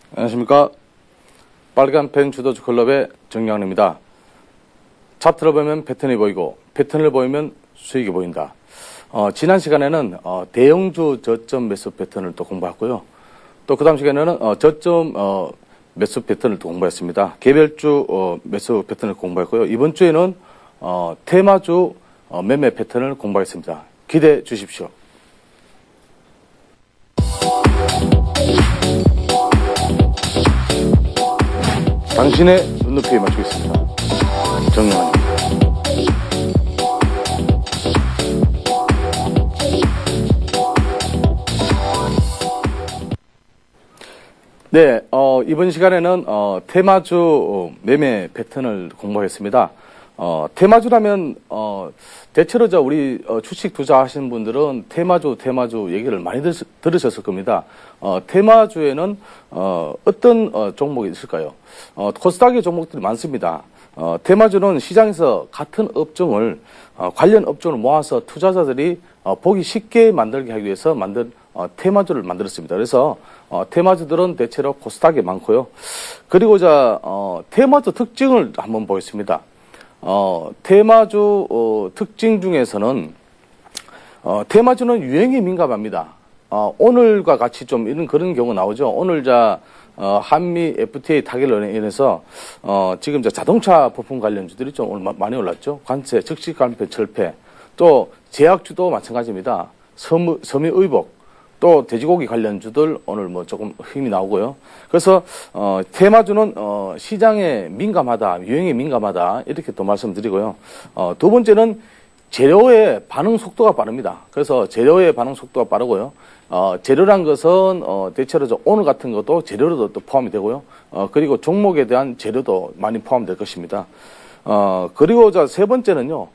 안녕하십니까. 빨간 펜 주도주 클럽의 정양래입니다. 차트를 보면 패턴이 보이고 패턴을 보이면 수익이 보인다. 지난 시간에는 대형주 저점 매수 패턴을 또 공부했고요. 또 그 다음 시간에는 저점 매수 패턴을 또 공부했습니다. 개별주 매수 패턴을 공부했고요. 이번 주에는 테마주 매매 패턴을 공부하겠습니다. 기대해 주십시오. 당신의 눈높이에 맞추겠습니다. 정영환입니다. 네, 이번 시간에는 테마주 매매 패턴을 공부하겠습니다. 테마주라면 대체로 우리 주식 투자하시는 분들은 테마주 얘기를 많이 들으셨을 겁니다. 테마주에는 어떤 종목이 있을까요? 코스닥의 종목들이 많습니다. 테마주는 시장에서 같은 업종을 관련 업종을 모아서 투자자들이 보기 쉽게 만들게 하기 위해서 만든 테마주를 만들었습니다. 그래서 테마주들은 대체로 코스닥에 많고요. 그리고 테마주 특징을 한번 보겠습니다. 테마주 특징 중에서는 테마주는 유행에 민감합니다. 오늘과 같이 좀 이런 그런 경우 나오죠. 오늘 한미 FTA 타결로 인해서 지금 자동차 부품 관련주들이 좀 오늘 많이 올랐죠. 관세, 즉시간폐, 철폐, 또 제약주도 마찬가지입니다. 섬유의복, 또 돼지고기 관련주들 오늘 조금 힘이 나오고요. 그래서 테마주는 시장에 민감하다, 유행에 민감하다 이렇게 또 말씀드리고요. 두 번째는 재료의 반응 속도가 빠릅니다. 그래서 재료의 반응 속도가 빠르고요. 재료란 것은 대체로 오늘 같은 것도 재료로도 또 포함이 되고요. 그리고 종목에 대한 재료도 많이 포함될 것입니다. 그리고 세 번째는요.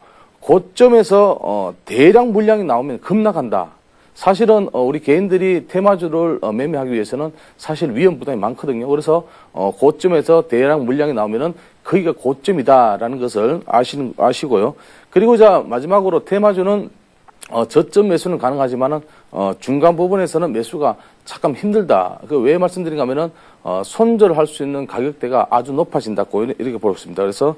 고점에서 대량 물량이 나오면 급락한다. 사실은 우리 개인들이 테마주를 매매하기 위해서는 사실 위험 부담이 많거든요. 그래서 고점에서 대량 물량이 나오면은 거기가 고점이다라는 것을 아시고요. 그리고 마지막으로 테마주는 저점 매수는 가능하지만은 중간 부분에서는 매수가 잠깐 힘들다. 왜 말씀드린가 하면은 손절할 수 있는 가격대가 아주 높아진다고 이렇게 볼 수 있습니다. 그래서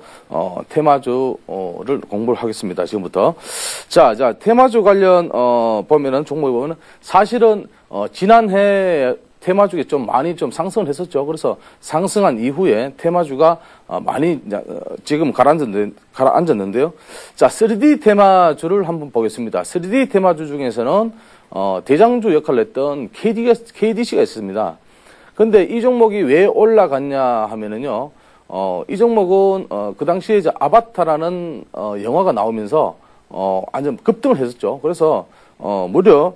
테마주를 공부를 하겠습니다. 지금부터. 테마주 관련 보면은 종목에 보면은 사실은 지난해 테마주가 좀 많이 상승을 했었죠. 그래서 상승한 이후에 테마주가 많이 지금 가라앉았는데요. 3D 테마주를 한번 보겠습니다. 3D 테마주 중에서는 대장주 역할을 했던 KDC가 있습니다. 근데 이 종목이 왜 올라갔냐 하면은요. 이 종목은 그 당시에 아바타라는 영화가 나오면서 완전 급등을 했었죠. 그래서 무려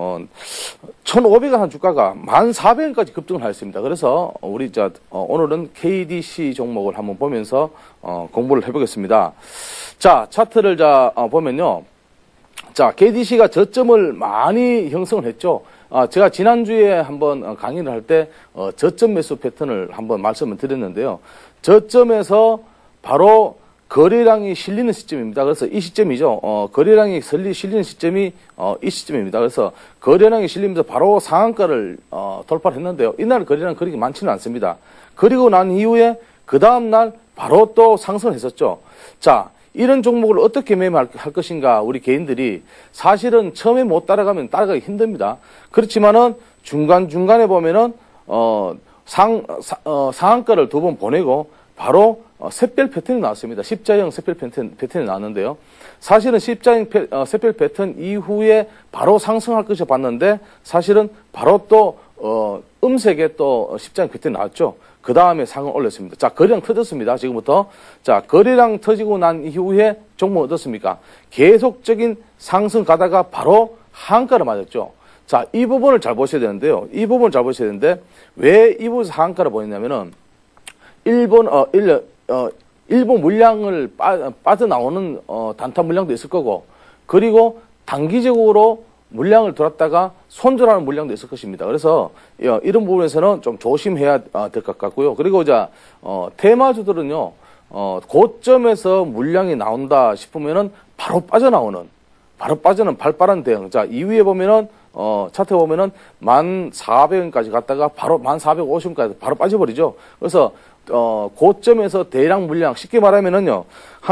1,500원 한 주가가 1,400원까지 급등을 하였습니다. 그래서 우리 오늘은 KDC 종목을 한번 보면서 공부를 해보겠습니다. 차트를 보면요. KDC가 저점을 많이 형성을 했죠. 제가 지난주에 한번 강의를 할 때 저점 매수 패턴을 한번 말씀을 드렸는데요. 저점에서 바로 거래량이 실리는 시점입니다. 그래서 이 시점이죠. 거래량이 실리는 시점이 이 시점입니다. 그래서 거래량이 실리면서 바로 상한가를 돌파를 했는데요. 이날 거래량 그렇게 많지는 않습니다. 그리고 난 이후에 그 다음날 바로 또 상승을 했었죠. 이런 종목을 어떻게 매매할 것인가 우리 개인들이 사실은 처음에 못 따라가면 따라가기 힘듭니다. 그렇지만은 중간중간에 보면은 상한가를 두 번 보내고 바로 샛별 패턴이 나왔습니다. 십자형 샛별 패턴이 나왔는데요. 사실은 십자형 샛별 패턴 이후에 바로 상승할 것이 봤는데 사실은 바로 또 음색의 또 십자형 패턴이 나왔죠. 그 다음에 상을 올렸습니다. 거래량 터졌습니다. 지금부터. 거래량 터지고 난 이후에 종목 어떻습니까? 계속적인 상승 가다가 바로 한가를 맞았죠. 이 부분을 잘 보셔야 되는데요. 이 부분을 잘 보셔야 되는데 왜 이 부분에서 한가를 보였냐면은 일본 물량을 빠져나오는 단타 물량도 있을 거고 그리고 단기적으로 물량을 들었다가 손절하는 물량도 있을 것입니다. 그래서 이런 부분에서는 좀 조심해야 될 것 같고요. 그리고 테마주들은요. 고점에서 물량이 나온다 싶으면은 바로 빠져나오는 발빠른 대응. 이 위에 보면은 차트에 보면은 1,400원까지 갔다가 바로 1,450원까지 바로 빠져버리죠. 그래서 고점에서 대량 물량, 쉽게 말하면은요,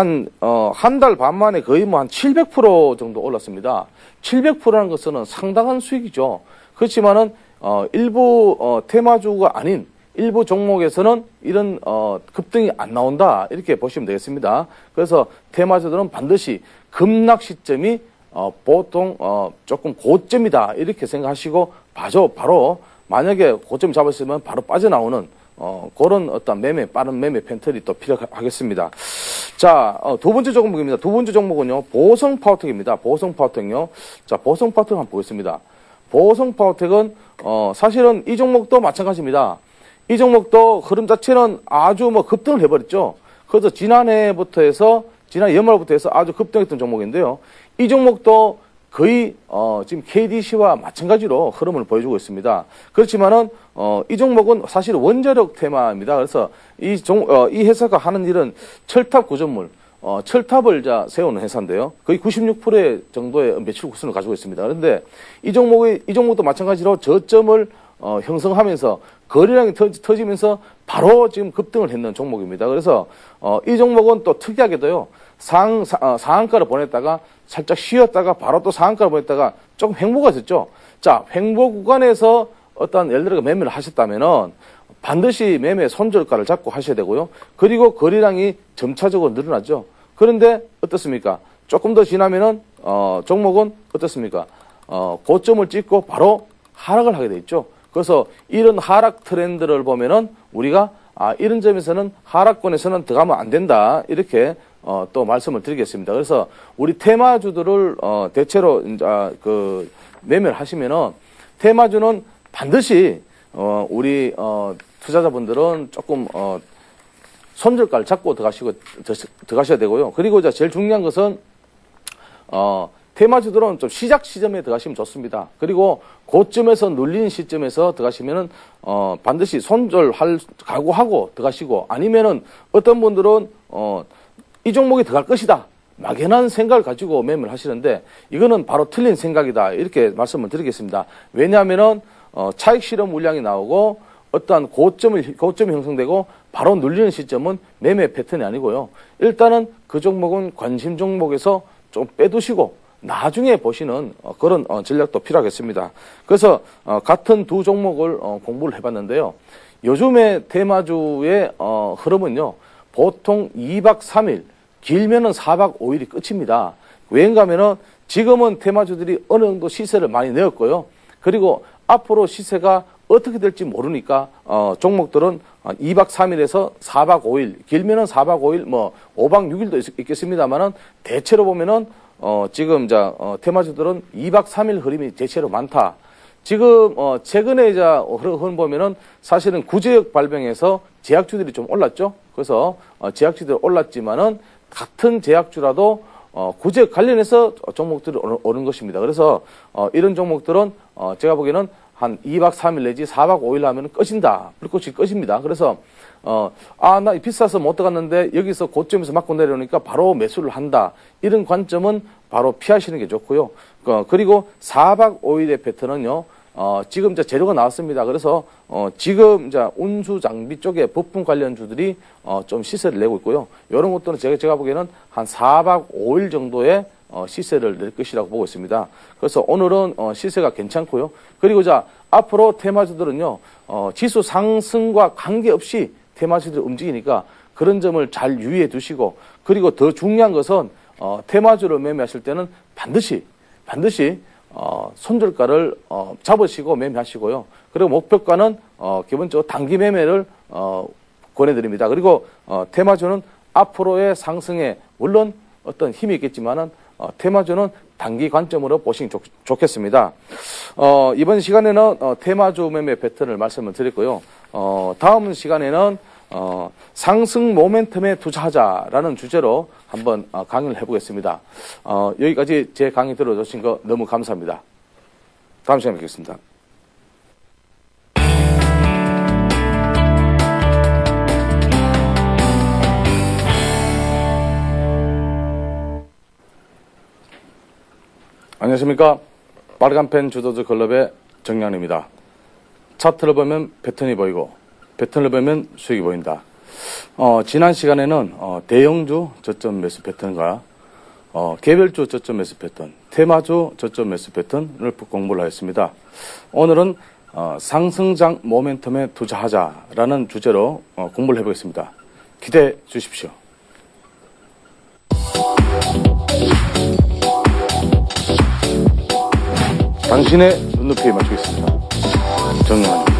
한 달 반 만에 거의 뭐 한 700% 정도 올랐습니다. 700%라는 것은 상당한 수익이죠. 그렇지만은, 일부, 테마주가 아닌 일부 종목에서는 이런, 급등이 안 나온다. 이렇게 보시면 되겠습니다. 그래서 테마주들은 반드시 급락 시점이, 보통, 조금 고점이다. 이렇게 생각하시고, 바로, 만약에 고점 잡았으면 바로 빠져나오는, 그런 어떤 빠른 매매 팬틀이 또 필요하겠습니다. 자, 두 번째 종목입니다. 두 번째 종목은요, 보성파워텍입니다. 보성파워텍요. 자, 보성파워텍 한번 보겠습니다. 보성파워텍은, 사실은 이 종목도 마찬가지입니다. 이 종목도 흐름 자체는 아주 뭐 급등을 해버렸죠. 그래서 지난해 연말부터 해서 아주 급등했던 종목인데요. 이 종목도 거의, 지금 KDC와 마찬가지로 흐름을 보여주고 있습니다. 그렇지만은, 이 종목은 사실 원자력 테마입니다. 그래서 이 회사가 하는 일은 철탑 구조물, 철탑을 세우는 회사인데요. 거의 96% 정도의 매출 구순을 가지고 있습니다. 그런데 이 종목도 마찬가지로 저점을, 형성하면서 거래량이 터지면서 바로 지금 급등을 했는 종목입니다. 그래서, 이 종목은 또 특이하게도요, 상한가를 보냈다가 살짝 쉬었다가 바로 또 상한가를 보냈다가 조금 횡보가 있었죠. 자, 횡보 구간에서 예를 들어 매매를 하셨다면은 반드시 매매 손절가를 잡고 하셔야 되고요. 그리고 거래량이 점차적으로 늘어나죠. 그런데 어떻습니까? 조금 더 지나면은, 종목은 어떻습니까? 고점을 찍고 바로 하락을 하게 돼 있죠. 그래서 이런 하락 트렌드를 보면은 우리가 이런 점에서는 하락권에서는 들어가면 안 된다. 이렇게 또 말씀을 드리겠습니다. 그래서 우리 테마주들을 대체로 매매를 하시면은 테마주는 반드시 우리 투자자분들은 조금 손절가를 잡고 들어가셔야 되고요. 그리고 제일 중요한 것은 테마주들은 좀 시작 시점에 들어가시면 좋습니다. 그리고 고점에서 눌리는 시점에서 들어가시면은 반드시 손절할 각오하고 들어가시고, 아니면은 어떤 분들은 이 종목이 들어갈 것이다, 막연한 생각을 가지고 매매를 하시는데 이거는 바로 틀린 생각이다, 이렇게 말씀을 드리겠습니다. 왜냐하면은 차익 실현 물량이 나오고 어떠한 고점이 형성되고 바로 눌리는 시점은 매매 패턴이 아니고요. 일단은 그 종목은 관심 종목에서 좀 빼두시고 나중에 보시는 그런 전략도 필요하겠습니다. 그래서 같은 두 종목을 공부를 해봤는데요. 요즘에 테마주의 흐름은요, 보통 2박 3일, 길면은 4박 5일이 끝입니다. 왜인가 하면은 지금은 테마주들이 어느 정도 시세를 많이 내었고요. 그리고 앞으로 시세가 어떻게 될지 모르니까 종목들은 2박 3일에서 4박 5일, 길면은 4박 5일, 뭐 5박 6일도 있겠습니다만은 대체로 보면은 지금 테마주들은 2박 3일 흐름이 대체로 많다. 지금 최근에 흐름 보면은 사실은 구제역 발병해서 제약주들이 좀 올랐죠. 그래서 제약주들이 올랐지만은 같은 제약주라도 구제역 관련해서 종목들이 오는 것입니다. 그래서 이런 종목들은 제가 보기에는 한 2박 3일 내지 4박 5일 하면 꺼진다. 불꽃이 꺼집니다. 그래서 나 비싸서 못 들어갔는데 여기서 고점에서 맞고 내려오니까 바로 매수를 한다. 이런 관점은 바로 피하시는 게 좋고요. 그리고 4박 5일의 패턴은요, 지금 재료가 나왔습니다. 그래서 지금 운수 장비 쪽에 부품 관련주들이 좀 시세를 내고 있고요. 이런 것들은 제가 보기에는 한 4박 5일 정도의 시세를 낼 것이라고 보고 있습니다. 그래서 오늘은 시세가 괜찮고요. 그리고 앞으로 테마주들은요, 지수 상승과 관계없이 테마주들이 움직이니까 그런 점을 잘 유의해 두시고, 그리고 더 중요한 것은 테마주를 매매하실 때는 반드시 손절가를 잡으시고 매매하시고요. 그리고 목표가는 기본적으로 단기 매매를 권해드립니다. 그리고 테마주는 앞으로의 상승에 물론 어떤 힘이 있겠지만은 테마주는 단기 관점으로 보시면 좋겠습니다. 이번 시간에는 테마주 매매 패턴을 말씀을 드렸고요. 다음 시간에는 상승 모멘텀에 투자하자라는 주제로 한번 강의를 해보겠습니다. 여기까지 제 강의 들어주신 거 너무 감사합니다. 다음 시간에 뵙겠습니다. 안녕하십니까. 빨간펜 주도주 클럽의 정량입니다. 차트를 보면 패턴이 보이고 패턴을 보면 수익이 보인다. 지난 시간에는 대형주 저점 매수 패턴과 개별주 저점 매수 패턴, 테마주 저점 매수 패턴을 공부를 하였습니다. 오늘은 상승장 모멘텀에 투자하자라는 주제로 공부를 해보겠습니다. 기대해 주십시오. 당신의 눈높이에 맞추겠습니다. 정량입니다.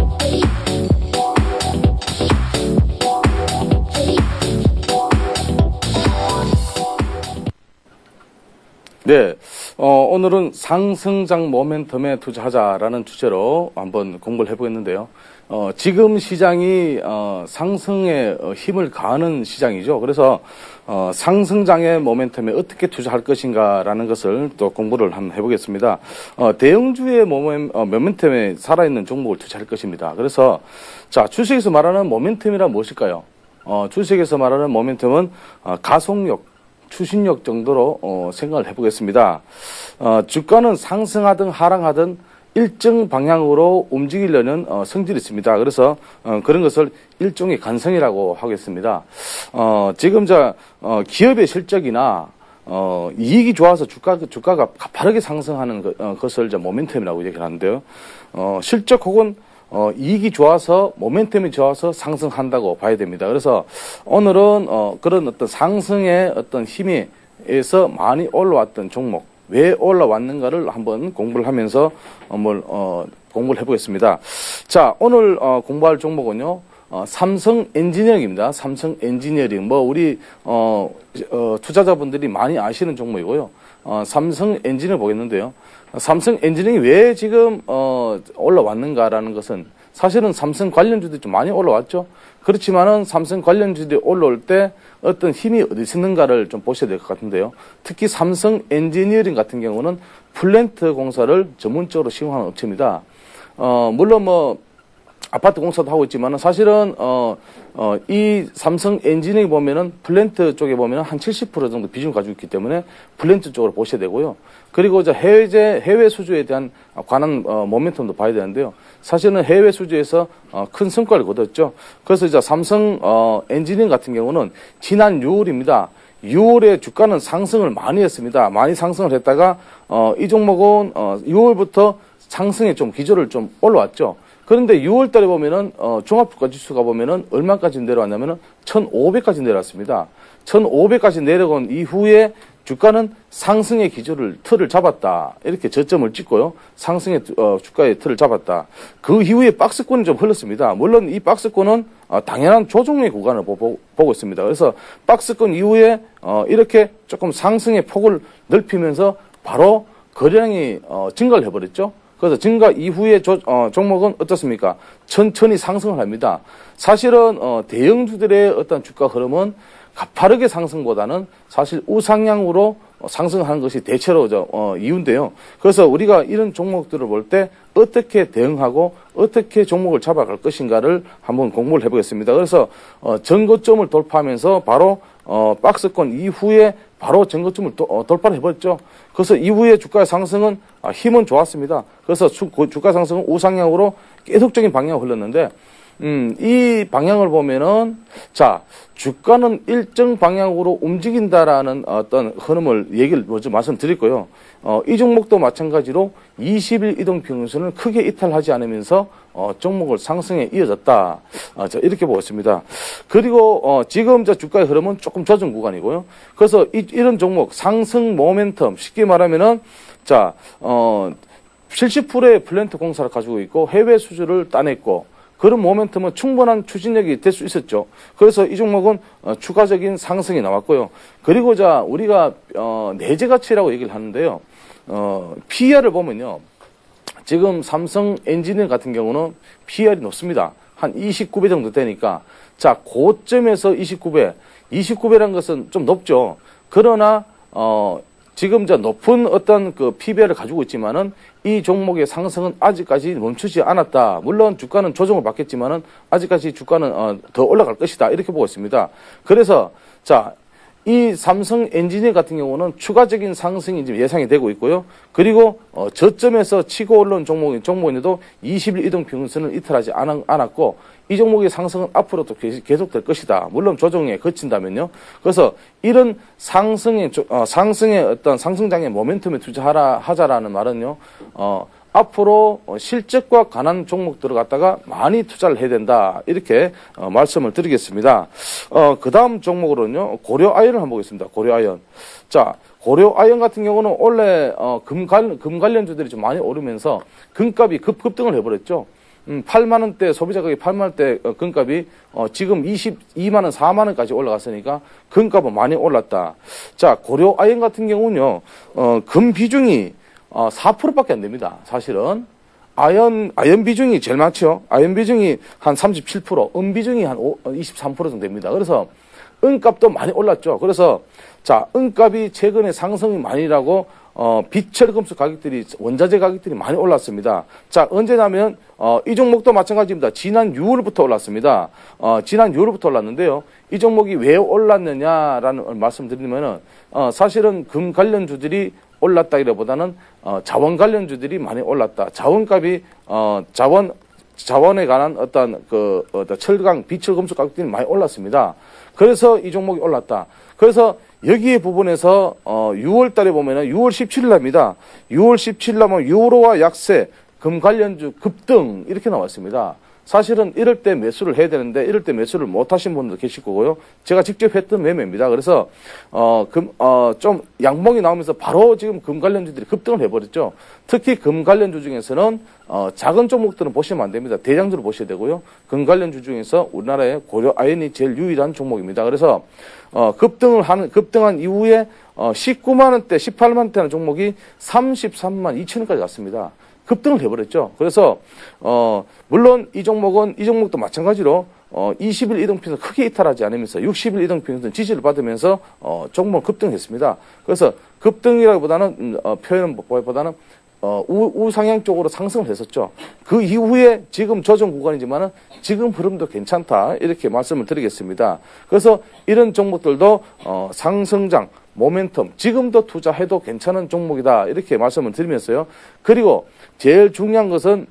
네, 오늘은 상승장 모멘텀에 투자하자라는 주제로 한번 공부를 해보겠는데요. 지금 시장이 상승에 힘을 가하는 시장이죠. 그래서 상승장의 모멘텀에 어떻게 투자할 것인가라는 것을 또 공부를 한번 해보겠습니다. 대형주의 모멘텀에 살아있는 종목을 투자할 것입니다. 그래서 자, 주식에서 말하는 모멘텀이란 무엇일까요? 주식에서 말하는 모멘텀은 가속력, 추진력 정도로 생각을 해보겠습니다. 주가는 상승하든 하락하든 일정 방향으로 움직이려는 성질이 있습니다. 그래서 그런 것을 일종의 관성이라고 하겠습니다. 지금 기업의 실적이나 이익이 좋아서 주가가 가파르게 상승하는 것을 모멘텀이라고 얘기를 하는데요. 실적 혹은 이익이 좋아서 모멘텀이 좋아서 상승한다고 봐야 됩니다. 그래서 오늘은 그런 어떤 상승의 어떤 힘에서 많이 올라왔던 종목, 왜 올라왔는가를 한번 공부를 하면서 공부를 해보겠습니다. 자, 오늘 공부할 종목은요, 삼성 엔지니어링입니다. 삼성 엔지니어링. 우리 투자자분들이 많이 아시는 종목이고요. 삼성 엔지니어 보겠는데요. 삼성 엔지니어링이 왜 지금 올라왔는가라는 것은 사실은 삼성 관련주들이 좀 많이 올라왔죠. 그렇지만은 삼성 관련주들이 올라올 때 어떤 힘이 어디서 있는가를 좀 보셔야 될 것 같은데요. 특히 삼성 엔지니어링 같은 경우는 플랜트 공사를 전문적으로 시공하는 업체입니다. 물론 아파트 공사도 하고 있지만은 사실은 이 삼성 엔지니어링 보면은 플랜트 쪽에 보면은 한 70% 정도 비중을 가지고 있기 때문에 플랜트 쪽으로 보셔야 되고요. 그리고 해외 수주에 대한 관한 모멘텀도 봐야 되는데요. 사실은 해외 수주에서 큰 성과를 거뒀죠. 그래서 삼성 엔지니어링 같은 경우는 지난 6월입니다. 6월에 주가는 상승을 많이 했습니다. 많이 상승을 했다가 이 종목은 6월부터 상승에 좀 기조를 좀 올라왔죠. 그런데 6월 달에 보면은 종합주가 지수가 보면은 얼마까지 내려왔냐면은 1,500까지 내려왔습니다. 1,500까지 내려온 이후에 주가는 상승의 기조를 틀을 잡았다. 이렇게 저점을 찍고요. 상승의 주가의 틀을 잡았다. 그 이후에 박스권이 좀 흘렀습니다. 물론 이 박스권은 당연한 조정의 구간을 보고 있습니다. 그래서 박스권 이후에 이렇게 조금 상승의 폭을 넓히면서 바로 거래량이 증가를 해버렸죠. 그래서 증가 이후에 종목은 어떻습니까? 천천히 상승을 합니다. 사실은 대형주들의 어떤 주가 흐름은 가파르게 상승보다는 사실 우상향으로 상승하는 것이 대체로 이유인데요. 그래서 우리가 이런 종목들을 볼 때 어떻게 대응하고 어떻게 종목을 잡아갈 것인가를 한번 공부를 해보겠습니다. 그래서 전고점을 돌파하면서 바로 박스권 이후에 바로 전고점을 돌파를 해버렸죠. 그래서 이후에 주가의 상승은 힘은 좋았습니다. 그래서 주가 상승은 우상향으로 계속적인 방향을 흘렀는데 이 방향을 보면은 주가는 일정 방향으로 움직인다라는 어떤 흐름을 얘기를 먼저 말씀드렸고요. 이 종목도 마찬가지로 20일 이동 평균선을 크게 이탈하지 않으면서 종목을 상승에 이어졌다. 이렇게 보고 있습니다. 그리고 지금 주가의 흐름은 조금 조정 구간이고요. 그래서 이런 종목 상승 모멘텀 쉽게 말하면은 70%의 플랜트 공사를 가지고 있고 해외 수주를 따냈고 그런 모멘텀은 충분한 추진력이 될 수 있었죠. 그래서 이 종목은 추가적인 상승이 나왔고요. 그리고 우리가 내재 가치라고 얘기를 하는데요. PER을 보면요. 지금 삼성 엔지니어 같은 경우는 PER이 높습니다. 한 29배 정도 되니까 고점에서 29배라는 것은 좀 높죠. 그러나 지금 높은 어떤 PBR을 가지고 있지만은 이 종목의 상승은 아직까지 멈추지 않았다. 물론 주가는 조정을 받겠지만은 아직까지 주가는 더 올라갈 것이다. 이렇게 보고 있습니다. 그래서 이 삼성 엔지니어 같은 경우는 추가적인 상승이 지금 예상이 되고 있고요. 그리고 저점에서 치고 올라온 종목인데도 20일 이동 평균선을 이탈하지 않았고 이 종목의 상승은 앞으로도 계속될 것이다. 물론 조정에 거친다면요. 그래서 이런 상승의 어떤 상승장의 모멘텀에 하자라는 말은요. 앞으로 실적과 관한 종목들을 갖다가 많이 투자를 해야 된다. 이렇게 말씀을 드리겠습니다. 그 다음 종목으로는요. 고려아연을 한번 보겠습니다. 고려아연. 자, 고려아연 같은 경우는 원래 금 관련주들이 좀 많이 오르면서 금값이 급등을 해버렸죠. 8만 원대 소비자 가격이 8만 원대 금값이 지금 22만 원, 4만 원까지 올라갔으니까 금값은 많이 올랐다. 자, 고려아연 같은 경우는요. 금 비중이 4%밖에 안 됩니다. 사실은 아연 비중이 제일 많죠. 아연 비중이 한 37%, 은 비중이 한 23% 정도 됩니다. 그래서 은값도 많이 올랐죠. 그래서 자, 은값이 최근에 상승이 많이 나고 비철 금속 가격들이 원자재 가격들이 많이 올랐습니다. 자, 언제냐면 이 종목도 마찬가지입니다. 지난 6월부터 올랐습니다. 지난 6월부터 올랐는데요. 이 종목이 왜 올랐느냐라는 말씀드리면은 사실은 금 관련주들이 올랐다기보다는 자원 관련주들이 많이 올랐다. 자원값이 자원에 관한 어떤 철강, 비철 금속 가격들이 많이 올랐습니다. 그래서 이 종목이 올랐다. 그래서 여기에 부분에서 6월 달에 보면은 6월 17일 날입니다. 6월 17일 날면 유로화 약세, 금 관련주 급등 이렇게 나왔습니다. 사실은 이럴 때 매수를 해야 되는데 이럴 때 매수를 못 하신 분도 계실 거고요. 제가 직접 했던 매매입니다. 그래서 좀 양봉이 나오면서 바로 지금 금 관련주들이 급등을 해버렸죠. 특히 금 관련주 중에서는 작은 종목들은 보시면 안 됩니다. 대장주를 보셔야 되고요. 금 관련주 중에서 우리나라의 고려아연이 제일 유일한 종목입니다. 그래서 급등한 이후에 19만 원대, 18만 원대 하는 종목이 33만 2천 원까지 갔습니다. 급등을 해버렸죠. 그래서 물론 이 종목도 마찬가지로 20일 이동평균선 크게 이탈하지 않으면서 60일 이동평균선 지지를 받으면서 종목을 급등했습니다. 그래서 급등이라기보다는 표현보다는 우상향 쪽으로 상승을 했었죠. 그 이후에 지금 조정 구간이지만은 지금 흐름도 괜찮다 이렇게 말씀을 드리겠습니다. 그래서 이런 종목들도 상승장 모멘텀 지금도 투자해도 괜찮은 종목이다 이렇게 말씀을 드리면서요. 그리고 제일 중요한 것은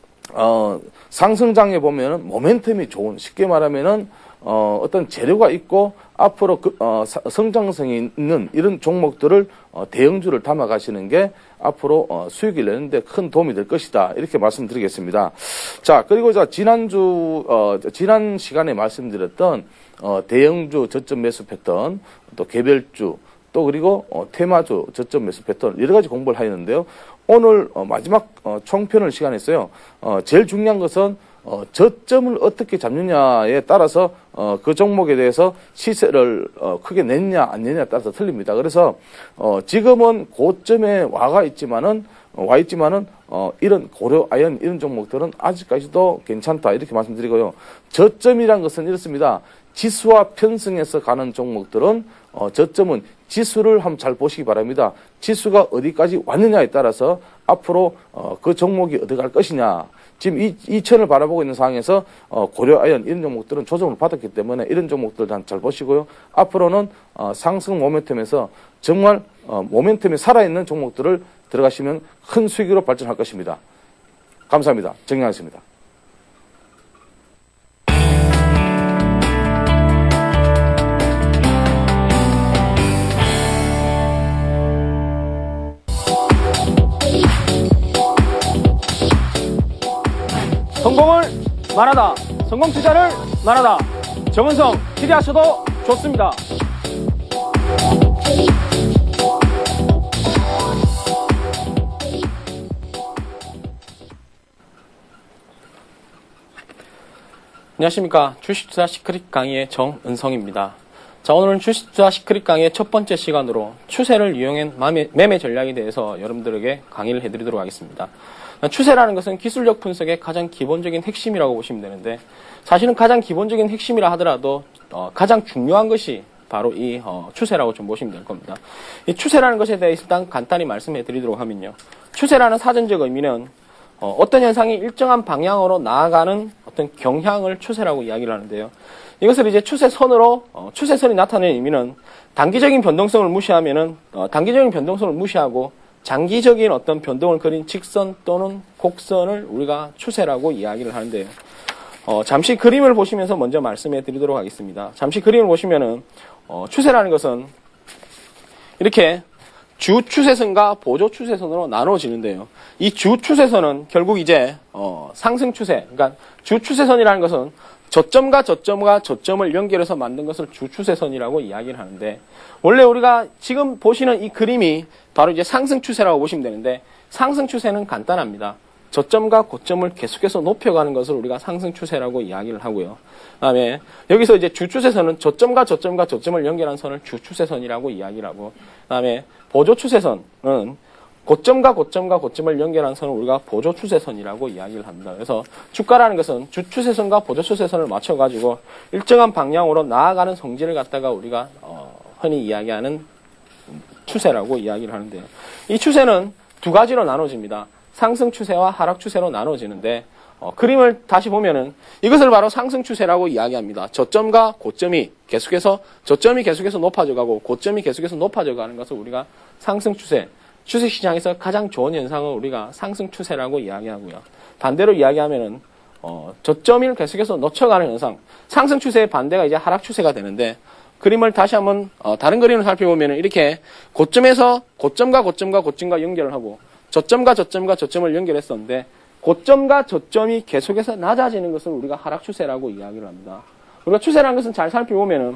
상승장에 보면은 모멘텀이 좋은 쉽게 말하면은 어떤 재료가 있고 앞으로 성장성이 있는 이런 종목들을 대형주를 담아 가시는 게 앞으로 수익을 내는데 큰 도움이 될 것이다 이렇게 말씀드리겠습니다. 자, 그리고 지난 시간에 말씀드렸던 대형주 저점 매수 패턴, 또 개별주, 또 그리고 테마주 저점 매수 패턴 여러 가지 공부를 하였는데요. 오늘 마지막 총편을 시간했어요. 제일 중요한 것은 저점을 어떻게 잡느냐에 따라서 그 종목에 대해서 시세를 크게 냈냐 안 냈냐에 따라서 틀립니다. 그래서 지금은 고점에 와 있지만은 이런 고려아연 이런 종목들은 아직까지도 괜찮다 이렇게 말씀드리고요. 저점이란 것은 이렇습니다. 지수와 편승해서 가는 종목들은 저점은 지수를 한번 잘 보시기 바랍니다. 지수가 어디까지 왔느냐에 따라서 앞으로 그 종목이 어디 갈 것이냐. 지금 이 천을 바라보고 있는 상황에서 고려아연 이런 종목들은 조정을 받았기 때문에 이런 종목들 잘 보시고요. 앞으로는 상승 모멘텀에서 정말 모멘텀이 살아있는 종목들을 들어가시면 큰 수익으로 발전할 것입니다. 감사합니다. 정리하겠습니다. 성공을 말하다. 성공 투자를 말하다. 정은성 기대하셔도 좋습니다. 안녕하십니까. 주식투자 시크릿 강의의 정은성입니다. 자, 오늘은 주식투자 시크릿 강의의 첫 번째 시간으로 추세를 이용한 매매 전략에 대해서 여러분들에게 강의를 해드리도록 하겠습니다. 추세라는 것은 기술력 분석의 가장 기본적인 핵심이라고 보시면 되는데, 사실은 가장 기본적인 핵심이라 하더라도 가장 중요한 것이 바로 이 추세라고 좀 보시면 될 겁니다. 이 추세라는 것에 대해 일단 간단히 말씀해 드리도록 하면요. 추세라는 사전적 의미는 어떤 현상이 일정한 방향으로 나아가는 어떤 경향을 추세라고 이야기를 하는데요. 이것을 이제 추세선으로, 추세선이 나타내는 의미는 단기적인 변동성을 무시하면은, 단기적인 변동성을 무시하고 장기적인 어떤 변동을 그린 직선 또는 곡선을 우리가 추세라고 이야기를 하는데요. 잠시 그림을 보시면서 먼저 말씀해 드리도록 하겠습니다. 잠시 그림을 보시면은, 추세라는 것은 이렇게 주 추세선과 보조 추세선으로 나눠지는데요. 이 주 추세선은 결국 이제, 상승 추세, 그러니까 주 추세선이라는 것은 저점과 저점과 저점을 연결해서 만든 것을 주 추세선이라고 이야기를 하는데, 원래 우리가 지금 보시는 이 그림이 바로 이제 상승 추세라고 보시면 되는데, 상승 추세는 간단합니다. 저점과 고점을 계속해서 높여가는 것을 우리가 상승 추세라고 이야기를 하고요. 그다음에 여기서 이제 주 추세선은 저점과 저점과 저점을 연결한 선을 주 추세선이라고 이야기를 하고, 그다음에 보조 추세선은 고점과 고점과 고점을 연결한 선을 우리가 보조 추세선이라고 이야기를 합니다. 그래서 주가라는 것은 주 추세선과 보조 추세선을 맞춰가지고 일정한 방향으로 나아가는 성질을 갖다가 우리가 흔히 이야기하는 추세라고 이야기를 하는데요. 이 추세는 두 가지로 나눠집니다. 상승 추세와 하락 추세로 나눠지는데, 그림을 다시 보면은 이것을 바로 상승 추세라고 이야기합니다. 저점과 고점이 계속해서, 저점이 계속해서 높아져 가고 고점이 계속해서 높아져 가는 것을 우리가 상승 추세, 주식시장에서 가장 좋은 현상을 우리가 상승 추세라고 이야기하고요. 반대로 이야기하면은, 저점을 계속해서 늦춰가는 현상, 상승 추세의 반대가 이제 하락 추세가 되는데, 그림을 다시 한번, 다른 그림을 살펴보면은 이렇게 고점에서 고점과 고점과 고점과 연결을 하고, 저점과 저점과 저점을 연결했었는데, 고점과 저점이 계속해서 낮아지는 것을 우리가 하락 추세라고 이야기를 합니다. 우리가 추세라는 것은 잘 살펴보면은,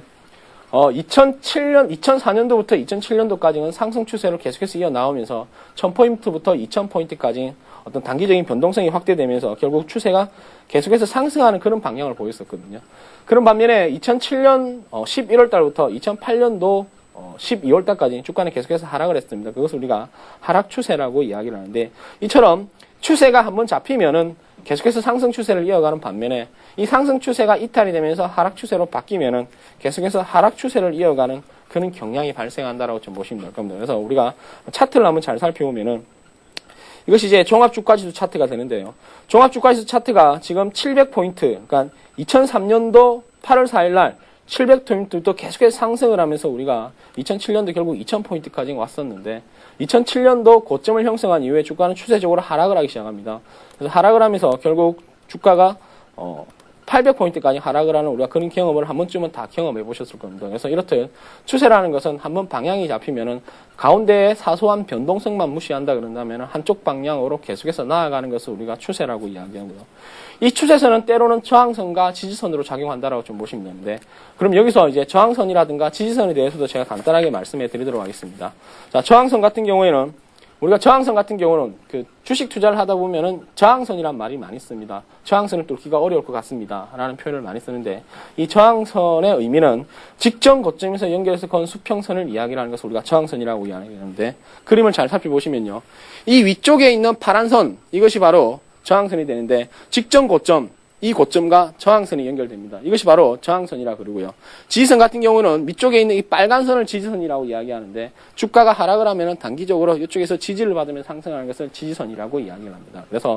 2004년도부터 2007년도까지는 상승 추세를 계속해서 이어나오면서 1000포인트부터 2000포인트까지 어떤 단기적인 변동성이 확대되면서 결국 추세가 계속해서 상승하는 그런 방향을 보였었거든요. 그런 반면에 2007년 11월 달부터 2008년도 12월 달까지 주가는 계속해서 하락을 했습니다. 그것을 우리가 하락 추세라고 이야기를 하는데, 이처럼 추세가 한번 잡히면은 계속해서 상승 추세를 이어가는 반면에 이 상승 추세가 이탈이 되면서 하락 추세로 바뀌면은 계속해서 하락 추세를 이어가는 그런 경향이 발생한다라고 좀 보시면 될 겁니다. 그래서 우리가 차트를 한번 잘 살펴보면은 이것이 이제 종합주가지수 차트가 되는데요. 종합주가지수 차트가 지금 700포인트, 그러니까 2003년도 8월 4일 날 700포인트도 계속해서 상승을 하면서 우리가 2007년도 결국 2000포인트까지 왔었는데, 2007년도 고점을 형성한 이후에 주가는 추세적으로 하락을 하기 시작합니다. 그래서 하락을 하면서 결국 주가가 800포인트까지 하락을 하는 우리가 그런 경험을 한 번쯤은 다 경험해 보셨을 겁니다. 그래서 이렇듯 추세라는 것은 한번 방향이 잡히면은 가운데에 사소한 변동성만 무시한다 그런다면 한쪽 방향으로 계속해서 나아가는 것을 우리가 추세라고 이야기하고요. 이 추세선은 때로는 저항선과 지지선으로 작용한다라고 좀 보시면 되는데, 그럼 여기서 이제 저항선이라든가 지지선에 대해서도 제가 간단하게 말씀해 드리도록 하겠습니다. 자, 저항선 같은 경우에는 우리가 저항선 같은 경우는 그 주식 투자를 하다 보면은 저항선이란 말이 많이 씁니다. 저항선을 뚫기가 어려울 것 같습니다. 라는 표현을 많이 쓰는데, 이 저항선의 의미는 직전 고점에서 연결해서 건 수평선을 이야기하는 것을 우리가 저항선이라고 이야기하는데, 그림을 잘 살펴보시면요. 이 위쪽에 있는 파란 선, 이것이 바로 저항선이 되는데, 직전 고점, 이 고점과 저항선이 연결됩니다. 이것이 바로 저항선이라고 그러고요. 지지선 같은 경우는 밑쪽에 있는 이 빨간 선을 지지선이라고 이야기하는데, 주가가 하락을 하면 단기적으로 이쪽에서 지지를 받으면 상승하는 것을 지지선이라고 이야기를 합니다. 그래서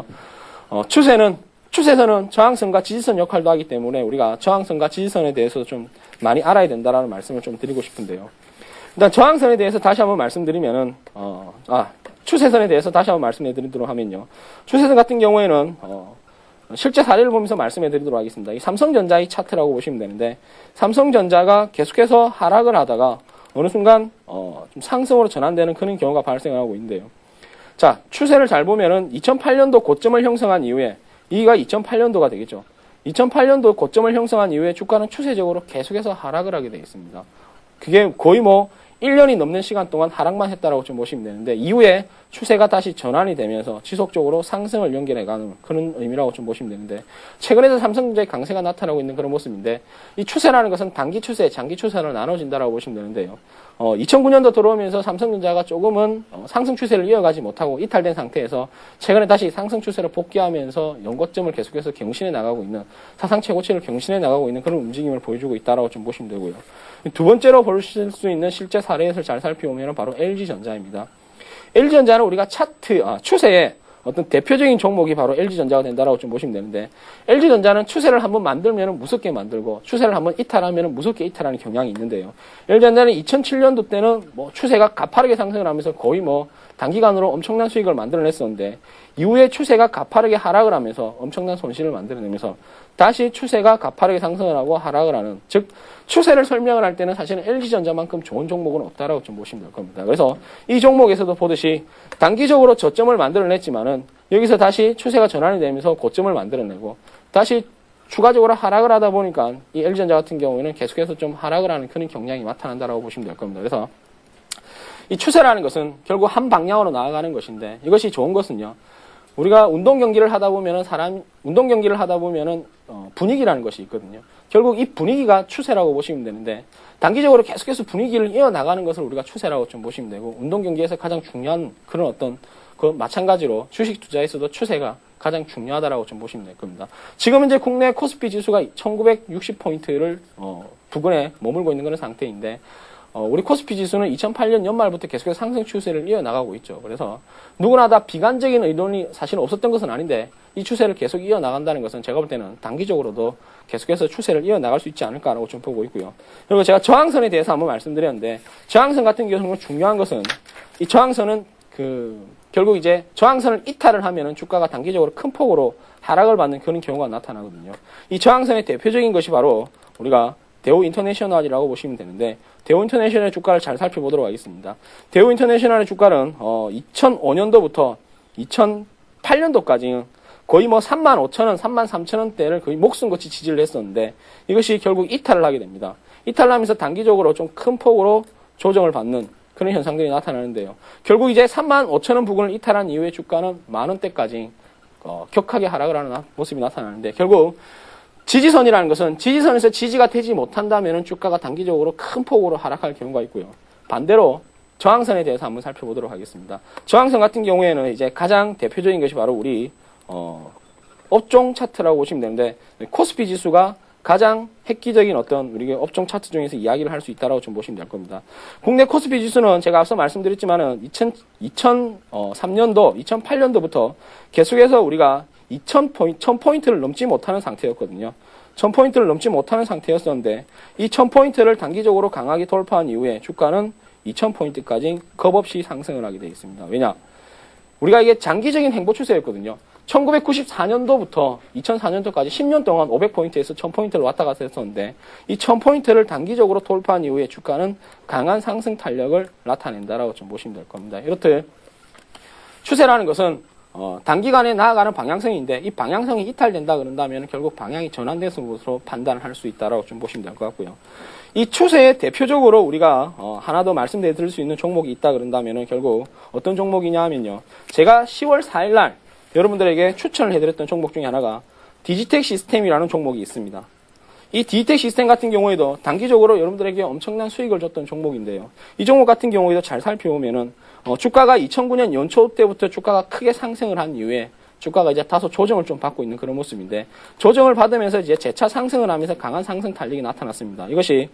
추세선은 저항선과 지지선 역할도 하기 때문에 우리가 저항선과 지지선에 대해서 좀 많이 알아야 된다라는 말씀을 좀 드리고 싶은데요. 일단 저항선에 대해서 다시 한번 말씀드리면은 추세선에 대해서 다시 한번 말씀드리도록 하면요. 추세선 같은 경우에는 실제 사례를 보면서 말씀해 드리도록 하겠습니다. 이 삼성전자의 차트라고 보시면 되는데, 삼성전자가 계속해서 하락을 하다가 어느 순간 좀 상승으로 전환되는 그런 경우가 발생하고 있는데요. 자, 추세를 잘 보면은 2008년도 고점을 형성한 이후에, 이가 2008년도가 되겠죠. 2008년도 고점을 형성한 이후에 주가는 추세적으로 계속해서 하락을 하게 되어 있습니다. 그게 거의 1년이 넘는 시간 동안 하락만 했다라고 좀 보시면 되는데, 이후에 추세가 다시 전환이 되면서 지속적으로 상승을 연결해가는 그런 의미라고 좀 보시면 되는데, 최근에도 삼성전자의 강세가 나타나고 있는 그런 모습인데, 이 추세라는 것은 단기 추세, 장기 추세로 나눠진다라고 보시면 되는데요. 2009년도 들어오면서 삼성전자가 조금은 상승 추세를 이어가지 못하고 이탈된 상태에서 최근에 다시 상승 추세로 복귀하면서 연고점을 계속해서 경신해 나가고 있는, 사상 최고치를 경신해 나가고 있는 그런 움직임을 보여주고 있다라고 좀 보시면 되고요. 두 번째로 보실 수 있는 실제 사례에서 잘 살펴보면 바로 LG전자입니다. LG전자는 우리가 추세에 어떤 대표적인 종목이 바로 LG전자가 된다라고 좀 보시면 되는데, LG전자는 추세를 한번 만들면 무섭게 만들고 추세를 한번 이탈하면 무섭게 이탈하는 경향이 있는데요. LG전자는 2007년도 때는 뭐 추세가 가파르게 상승을 하면서 거의 뭐 단기간으로 엄청난 수익을 만들어냈었는데, 이후에 추세가 가파르게 하락을 하면서 엄청난 손실을 만들어내면서 다시 추세가 가파르게 상승을 하고 하락을 하는, 즉 추세를 설명을 할 때는 사실은 LG전자만큼 좋은 종목은 없다라고 좀 보시면 될 겁니다. 그래서 이 종목에서도 보듯이 단기적으로 저점을 만들어냈지만은 여기서 다시 추세가 전환이 되면서 고점을 만들어내고 다시 추가적으로 하락을 하다 보니까 이 LG전자 같은 경우에는 계속해서 좀 하락을 하는 그런 경향이 나타난다라고 보시면 될 겁니다. 그래서 이 추세라는 것은 결국 한 방향으로 나아가는 것인데, 이것이 좋은 것은요, 우리가 운동 경기를 하다 보면은 분위기라는 것이 있거든요. 결국 이 분위기가 추세라고 보시면 되는데, 단기적으로 계속해서 분위기를 이어나가는 것을 우리가 추세라고 좀 보시면 되고, 운동 경기에서 가장 중요한 그런 어떤 마찬가지로 주식 투자에서도 추세가 가장 중요하다라고 좀 보시면 될 겁니다. 지금 이제 국내 코스피 지수가 1960포인트를 부근에 머물고 있는 그런 상태인데, 우리 코스피 지수는 2008년 연말부터 계속해서 상승 추세를 이어나가고 있죠. 그래서 누구나 다 비관적인 의론이 사실 없었던 것은 아닌데, 이 추세를 계속 이어나간다는 것은 제가 볼 때는 단기적으로도 계속해서 추세를 이어나갈 수 있지 않을까라고 좀 보고 있고요. 그리고 제가 저항선에 대해서 한번 말씀드렸는데, 저항선 같은 경우는 중요한 것은, 이 저항선은 결국 이제 저항선을 이탈을 하면은 주가가 단기적으로 큰 폭으로 하락을 받는 그런 경우가 나타나거든요. 이 저항선의 대표적인 것이 바로 우리가 대우 인터내셔널이라고 보시면 되는데, 대우 인터내셔널의 주가를 잘 살펴보도록 하겠습니다. 대우 인터내셔널의 주가는 2005년도부터 2008년도까지 거의 뭐 35,000원, 33,000원대를 거의 목숨같이 지지를 했었는데, 이것이 결국 이탈을 하게 됩니다. 이탈을 하면서 단기적으로 좀 큰 폭으로 조정을 받는 그런 현상들이 나타나는데요. 결국 이제 35,000원 부근을 이탈한 이후에 주가는 만원대까지 격하게 하락을 하는 모습이 나타나는데, 결국 지지선이라는 것은 지지선에서 지지가 되지 못한다면 주가가 단기적으로 큰 폭으로 하락할 경우가 있고요. 반대로 저항선에 대해서 한번 살펴보도록 하겠습니다. 저항선 같은 경우에는 이제 가장 대표적인 것이 바로 우리 업종 차트라고 보시면 되는데, 코스피 지수가 가장 획기적인 어떤 우리 업종 차트 중에서 이야기를 할 수 있다라고 좀 보시면 될 겁니다. 국내 코스피 지수는 제가 앞서 말씀드렸지만은 2003년도, 2008년도부터 계속해서 우리가 1000포인트를 넘지 못하는 상태였거든요. 1000포인트를 넘지 못하는 상태였었는데, 이 1000포인트를 단기적으로 강하게 돌파한 이후에 주가는 2000포인트까지 겁없이 상승을 하게 되어 있습니다. 왜냐? 우리가 이게 장기적인 행보 추세였거든요. 1994년도부터 2004년도까지 10년 동안 500포인트에서 1000포인트를 왔다 갔다 했었는데, 이 1000포인트를 단기적으로 돌파한 이후에 주가는 강한 상승 탄력을 나타낸다라고 좀 보시면 될 겁니다. 이렇듯 추세라는 것은 단기간에 나아가는 방향성인데, 이 방향성이 이탈된다 그런다면 결국 방향이 전환돼서 것으로 판단을 할 수 있다라고 좀 보시면 될 것 같고요. 이 추세에 대표적으로 우리가 하나 더 말씀드릴 수 있는 종목이 있다 그런다면 결국 어떤 종목이냐 하면요, 제가 10월 4일 날 여러분들에게 추천을 해드렸던 종목 중에 하나가 디지텍 시스템이라는 종목이 있습니다. 이 디지텍 시스템 같은 경우에도 단기적으로 여러분들에게 엄청난 수익을 줬던 종목인데요. 이 종목 같은 경우에도 잘 살펴보면은 주가가 2009년 연초 때부터 주가가 크게 상승을 한 이후에 주가가 이제 다소 조정을 좀 받고 있는 그런 모습인데, 조정을 받으면서 이제 재차 상승을 하면서 강한 상승 탄력이 나타났습니다. 이것이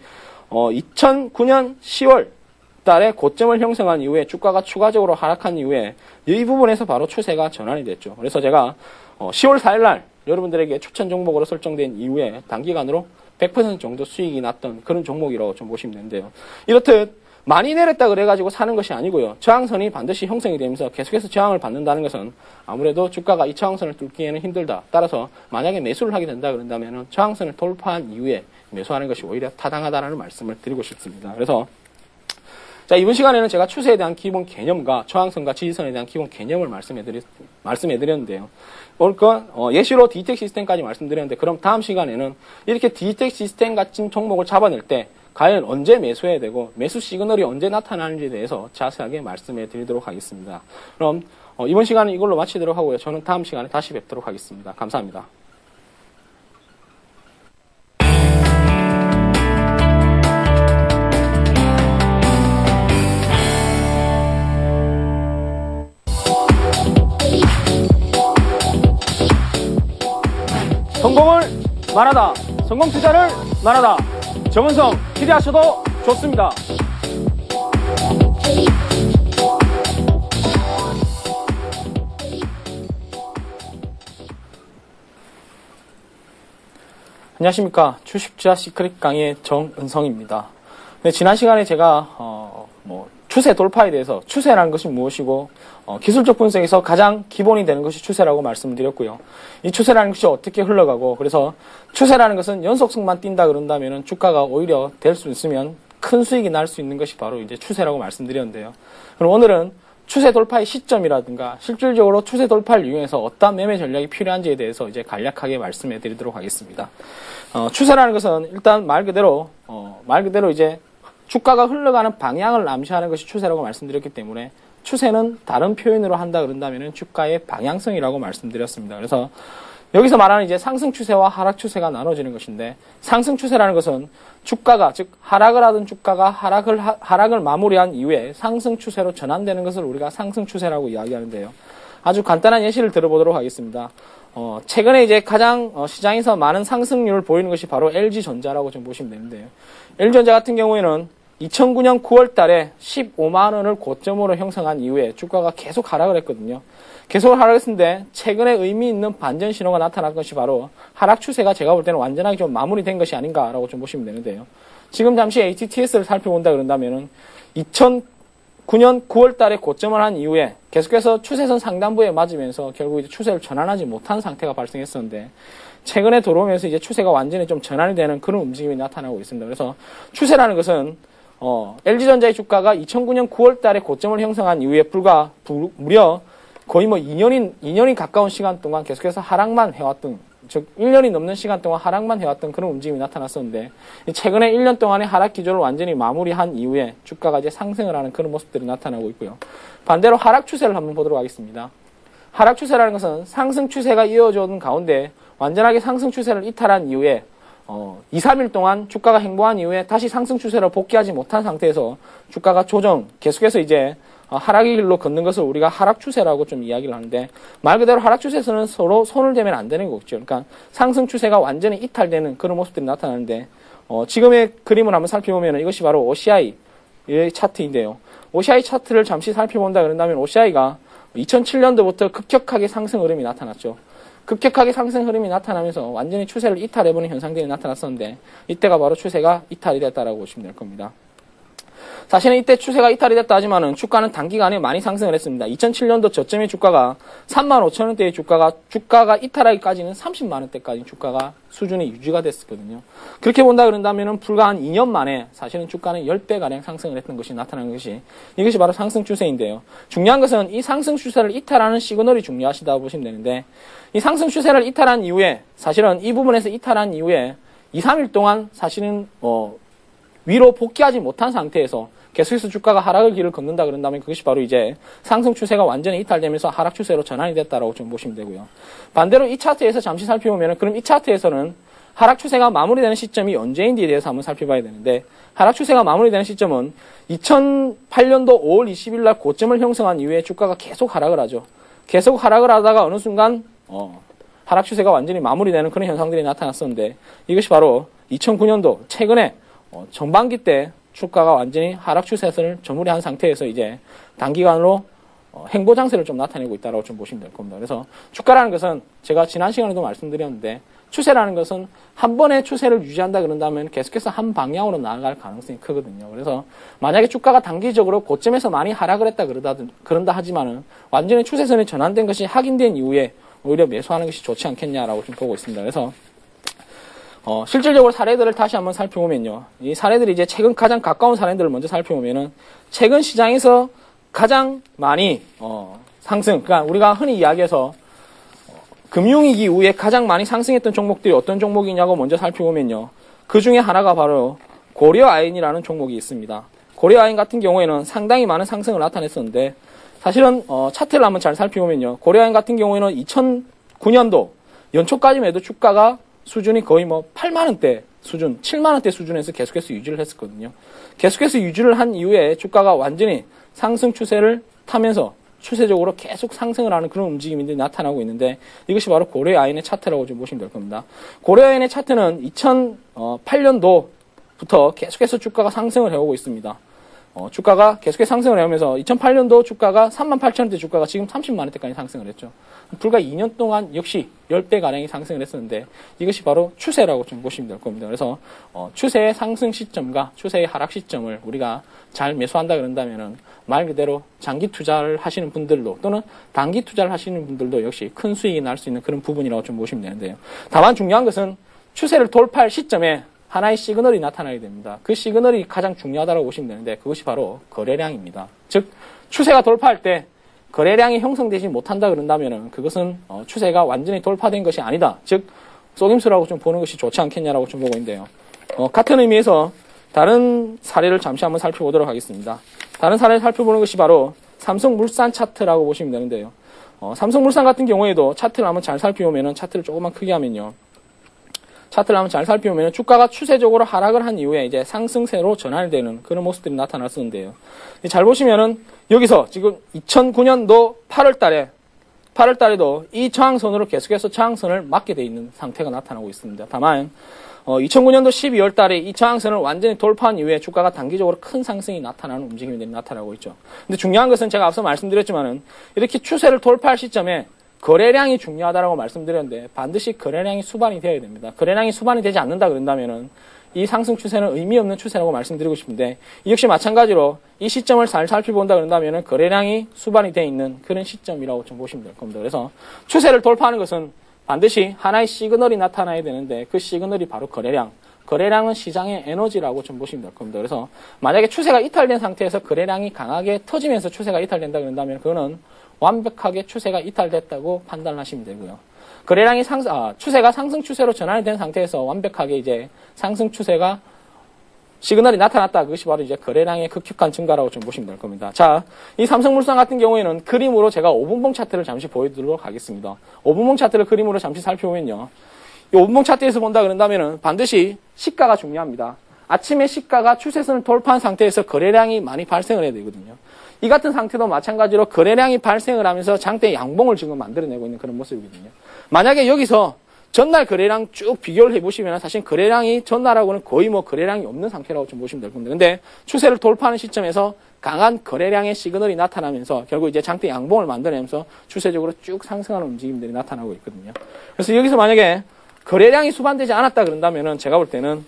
2009년 10월 달에 고점을 형성한 이후에 주가가 추가적으로 하락한 이후에 이 부분에서 바로 추세가 전환이 됐죠. 그래서 제가 10월 4일 날 여러분들에게 추천 종목으로 설정된 이후에 단기간으로 100% 정도 수익이 났던 그런 종목이라고 좀 보시면 되는데요. 이렇듯 많이 내렸다 그래가지고 사는 것이 아니고요. 저항선이 반드시 형성이 되면서 계속해서 저항을 받는다는 것은 아무래도 주가가 이 저항선을 뚫기에는 힘들다. 따라서 만약에 매수를 하게 된다 그런다면 저항선을 돌파한 이후에 매수하는 것이 오히려 타당하다는 말씀을 드리고 싶습니다. 그래서 자, 이번 시간에는 제가 추세에 대한 기본 개념과 저항선과 지지선에 대한 기본 개념을 말씀해드렸는데요. 오늘 예시로 디지텍 시스템까지 말씀드렸는데, 그럼 다음 시간에는 이렇게 디지텍 시스템 같은 종목을 잡아낼 때 과연 언제 매수해야 되고 매수 시그널이 언제 나타나는지에 대해서 자세하게 말씀해 드리도록 하겠습니다. 그럼 이번 시간은 이걸로 마치도록 하고요. 저는 다음 시간에 다시 뵙도록 하겠습니다. 감사합니다. 성공을 말하다, 성공 투자를 말하다. 정은성 기대하셔도 좋습니다. 안녕하십니까. 주식투자 시크릿 강의 정은성입니다. 네, 지난 시간에 제가 추세 돌파에 대해서 추세라는 것이 무엇이고 기술적 분석에서 가장 기본이 되는 것이 추세라고 말씀드렸고요. 이 추세라는 것이 어떻게 흘러가고, 그래서 추세라는 것은 연속성만 뛴다 그런다면 주가가 오히려 될 수 있으면 큰 수익이 날 수 있는 것이 바로 이제 추세라고 말씀드렸는데요. 그럼 오늘은 추세 돌파의 시점이라든가 실질적으로 추세 돌파를 이용해서 어떤 매매 전략이 필요한지에 대해서 이제 간략하게 말씀해 드리도록 하겠습니다. 추세라는 것은 일단 말 그대로 이제 주가가 흘러가는 방향을 암시하는 것이 추세라고 말씀드렸기 때문에 추세는 다른 표현으로 한다 그런다면 주가의 방향성이라고 말씀드렸습니다. 그래서 여기서 말하는 이제 상승 추세와 하락 추세가 나눠지는 것인데, 상승 추세라는 것은 주가가, 즉 하락을 하던 주가가 하락을 마무리한 이후에 상승 추세로 전환되는 것을 우리가 상승 추세라고 이야기하는데요. 아주 간단한 예시를 들어보도록 하겠습니다. 최근에 이제 가장 시장에서 많은 상승률을 보이는 것이 바로 LG전자라고 좀 보시면 되는데요. LG전자 같은 경우에는 2009년 9월 달에 15만 원을 고점으로 형성한 이후에 주가가 계속 하락을 했거든요. 계속 하락했는데 최근에 의미 있는 반전 신호가 나타난 것이 바로 하락 추세가 제가 볼 때는 완전하게 좀 마무리된 것이 아닌가라고 좀 보시면 되는데요. 지금 잠시 ATTS를 살펴본다 그런다면은 2009년 9월 달에 고점을 한 이후에 계속해서 추세선 상단부에 맞으면서 결국 이제 추세를 전환하지 못한 상태가 발생했었는데, 최근에 들어오면서 이제 추세가 완전히 좀 전환이 되는 그런 움직임이 나타나고 있습니다. 그래서 추세라는 것은 LG전자의 주가가 2009년 9월 달에 고점을 형성한 이후에 무려 거의 2년이 가까운 시간 동안 계속해서 하락만 해왔던, 즉 1년이 넘는 시간 동안 하락만 해왔던 그런 움직임이 나타났었는데, 최근에 1년 동안의 하락 기조를 완전히 마무리한 이후에 주가가 이제 상승을 하는 그런 모습들이 나타나고 있고요. 반대로 하락 추세를 한번 보도록 하겠습니다. 하락 추세라는 것은 상승 추세가 이어져 오는 가운데 완전하게 상승 추세를 이탈한 이후에 2, 3일 동안 주가가 행보한 이후에 다시 상승 추세로 복귀하지 못한 상태에서 주가가 계속해서 이제 하락의 길로 걷는 것을 우리가 하락 추세라고 좀 이야기를 하는데, 말 그대로 하락 추세에서는 서로 손을 대면 안 되는 거죠. 그러니까 상승 추세가 완전히 이탈되는 그런 모습들이 나타나는데, 지금의 그림을 한번 살펴보면 이것이 바로 OCI의 차트인데요. OCI 차트를 잠시 살펴본다 그런다면 OCI가 2007년도부터 급격하게 상승 흐름이 나타났죠. 급격하게 상승 흐름이 나타나면서 완전히 추세를 이탈해보는 현상들이 나타났었는데, 이때가 바로 추세가 이탈이 됐다라고 보시면 될 겁니다. 사실은 이때 추세가 이탈이 됐다 하지만은 주가는 단기간에 많이 상승을 했습니다. 2007년도 저점의 주가가 35,000원대의 주가가 이탈하기까지는 30만원대까지 주가가 수준이 유지가 됐었거든요. 그렇게 본다 그런다면은 불과 한 2년 만에 사실은 주가는 10배가량 상승을 했던 것이 나타나는 것이, 이것이 바로 상승 추세인데요. 중요한 것은 이 상승 추세를 이탈하는 시그널이 중요하시다고 보시면 되는데, 이 상승 추세를 이탈한 이후에, 사실은 이 부분에서 이탈한 이후에 2, 3일 동안 사실은 위로 복귀하지 못한 상태에서 계속해서 주가가 하락의 길을 걷는다 그런다면 그것이 바로 이제 상승 추세가 완전히 이탈되면서 하락 추세로 전환이 됐다라고 좀 보시면 되고요. 반대로 이 차트에서 잠시 살펴보면, 그럼 이 차트에서는 하락 추세가 마무리되는 시점이 언제인지에 대해서 한번 살펴봐야 되는데, 하락 추세가 마무리되는 시점은 2008년도 5월 20일 날 고점을 형성한 이후에 주가가 계속 하락을 하죠. 계속 하락을 하다가 어느 순간 하락 추세가 완전히 마무리되는 그런 현상들이 나타났었는데, 이것이 바로 2009년도 최근에 전반기 때 주가가 완전히 하락 추세선을 저무리한 상태에서 이제 단기간으로 행보 장세를 좀 나타내고 있다고 좀 보시면 될 겁니다. 그래서 주가라는 것은 제가 지난 시간에도 말씀드렸는데, 추세라는 것은 한 번의 추세를 유지한다 그런다면 계속해서 한 방향으로 나아갈 가능성이 크거든요. 그래서 만약에 주가가 단기적으로 고점에서 많이 하락을 했다 그런다 하지만은 완전히 추세선이 전환된 것이 확인된 이후에 오히려 매수하는 것이 좋지 않겠냐라고 좀 보고 있습니다. 그래서 실질적으로 사례들을 다시 한번 살펴보면요. 이 사례들이 이제 최근 가장 가까운 사례들을 먼저 살펴보면은, 최근 시장에서 가장 많이, 그러니까 우리가 흔히 이야기해서, 금융위기 이후에 가장 많이 상승했던 종목들이 어떤 종목이냐고 먼저 살펴보면요. 그 중에 하나가 바로 고려아연이라는 종목이 있습니다. 고려아연 같은 경우에는 상당히 많은 상승을 나타냈었는데, 사실은, 차트를 한번 잘 살펴보면요. 고려아연 같은 경우에는 2009년도 연초까지만 해도 주가가 수준이 거의 8만원대 수준, 7만원대 수준에서 계속해서 유지를 했었거든요. 계속해서 유지를 한 이후에 주가가 완전히 상승 추세를 타면서 추세적으로 계속 상승을 하는 그런 움직임이 나타나고 있는데, 이것이 바로 고려아연의 차트라고 좀 보시면 될 겁니다. 고려아연의 차트는 2008년도부터 계속해서 주가가 상승을 해오고 있습니다. 주가가 계속해서 상승을 해오면서 2008년도 주가가 38,000원대 주가가 지금 30만 원대까지 상승을 했죠. 불과 2년 동안 역시 10배가량이 상승을 했었는데 이것이 바로 추세라고 좀 보시면 될 겁니다. 그래서 추세의 상승 시점과 추세의 하락 시점을 우리가 잘 매수한다 그런다면은 말 그대로 장기 투자를 하시는 분들도 또는 단기 투자를 하시는 분들도 역시 큰 수익이 날 수 있는 그런 부분이라고 좀 보시면 되는데요. 다만 중요한 것은 추세를 돌파할 시점에 하나의 시그널이 나타나게 됩니다. 그 시그널이 가장 중요하다고 보시면 되는데 그것이 바로 거래량입니다. 즉 추세가 돌파할 때 거래량이 형성되지 못한다 그런다면 그것은 추세가 완전히 돌파된 것이 아니다. 즉 속임수라고 좀 보는 것이 좋지 않겠냐라고 좀 보고 있는데요. 같은 의미에서 다른 사례를 잠시 한번 살펴보도록 하겠습니다. 다른 사례를 살펴보는 것이 바로 삼성물산 차트라고 보시면 되는데요. 삼성물산 같은 경우에도 차트를 한번 잘 살펴보면 차트를 조금만 크게 하면요. 차트를 한번 잘 살펴보면 주가가 추세적으로 하락을 한 이후에 이제 상승세로 전환되는 그런 모습들이 나타났었는데요. 잘 보시면은 여기서 지금 2009년도 8월달에도 이 저항선으로 계속해서 저항선을 맞게 돼 있는 상태가 나타나고 있습니다. 다만 2009년도 12월 달에 이 저항선을 완전히 돌파한 이후에 주가가 단기적으로 큰 상승이 나타나는 움직임들이 나타나고 있죠. 근데 중요한 것은 제가 앞서 말씀드렸지만은 이렇게 추세를 돌파할 시점에 거래량이 중요하다고 말씀드렸는데 반드시 거래량이 수반이 되어야 됩니다. 거래량이 수반이 되지 않는다 그런다면은 이 상승 추세는 의미 없는 추세라고 말씀드리고 싶은데 이 역시 마찬가지로 이 시점을 잘 살펴본다 그런다면은 거래량이 수반이 되어 있는 그런 시점이라고 좀 보시면 될 겁니다. 그래서 추세를 돌파하는 것은 반드시 하나의 시그널이 나타나야 되는데 그 시그널이 바로 거래량. 거래량은 시장의 에너지라고 좀 보시면 될 겁니다. 그래서 만약에 추세가 이탈된 상태에서 거래량이 강하게 터지면서 추세가 이탈된다 그런다면 그거는 완벽하게 추세가 이탈됐다고 판단하시면 되고요. 거래량이 추세가 상승 추세로 전환이 된 상태에서 완벽하게 이제 상승 추세가 시그널이 나타났다. 그것이 바로 이제 거래량의 급격한 증가라고 좀 보시면 될 겁니다. 자, 이 삼성물산 같은 경우에는 그림으로 제가 5분봉 차트를 잠시 보여드리도록 하겠습니다. 5분봉 차트를 그림으로 잠시 살펴보면요. 이 5분봉 차트에서 본다 그런다면은 반드시 시가가 중요합니다. 아침에 시가가 추세선을 돌파한 상태에서 거래량이 많이 발생을 해야 되거든요. 이 같은 상태도 마찬가지로 거래량이 발생을 하면서 장대 양봉을 지금 만들어내고 있는 그런 모습이거든요. 만약에 여기서 전날 거래량 쭉 비교를 해보시면 사실 거래량이 전날하고는 거의 거래량이 없는 상태라고 좀 보시면 될 겁니다. 근데 추세를 돌파하는 시점에서 강한 거래량의 시그널이 나타나면서 결국 이제 장대 양봉을 만들어내면서 추세적으로 쭉 상승하는 움직임들이 나타나고 있거든요. 그래서 여기서 만약에 거래량이 수반되지 않았다 그런다면은 제가 볼 때는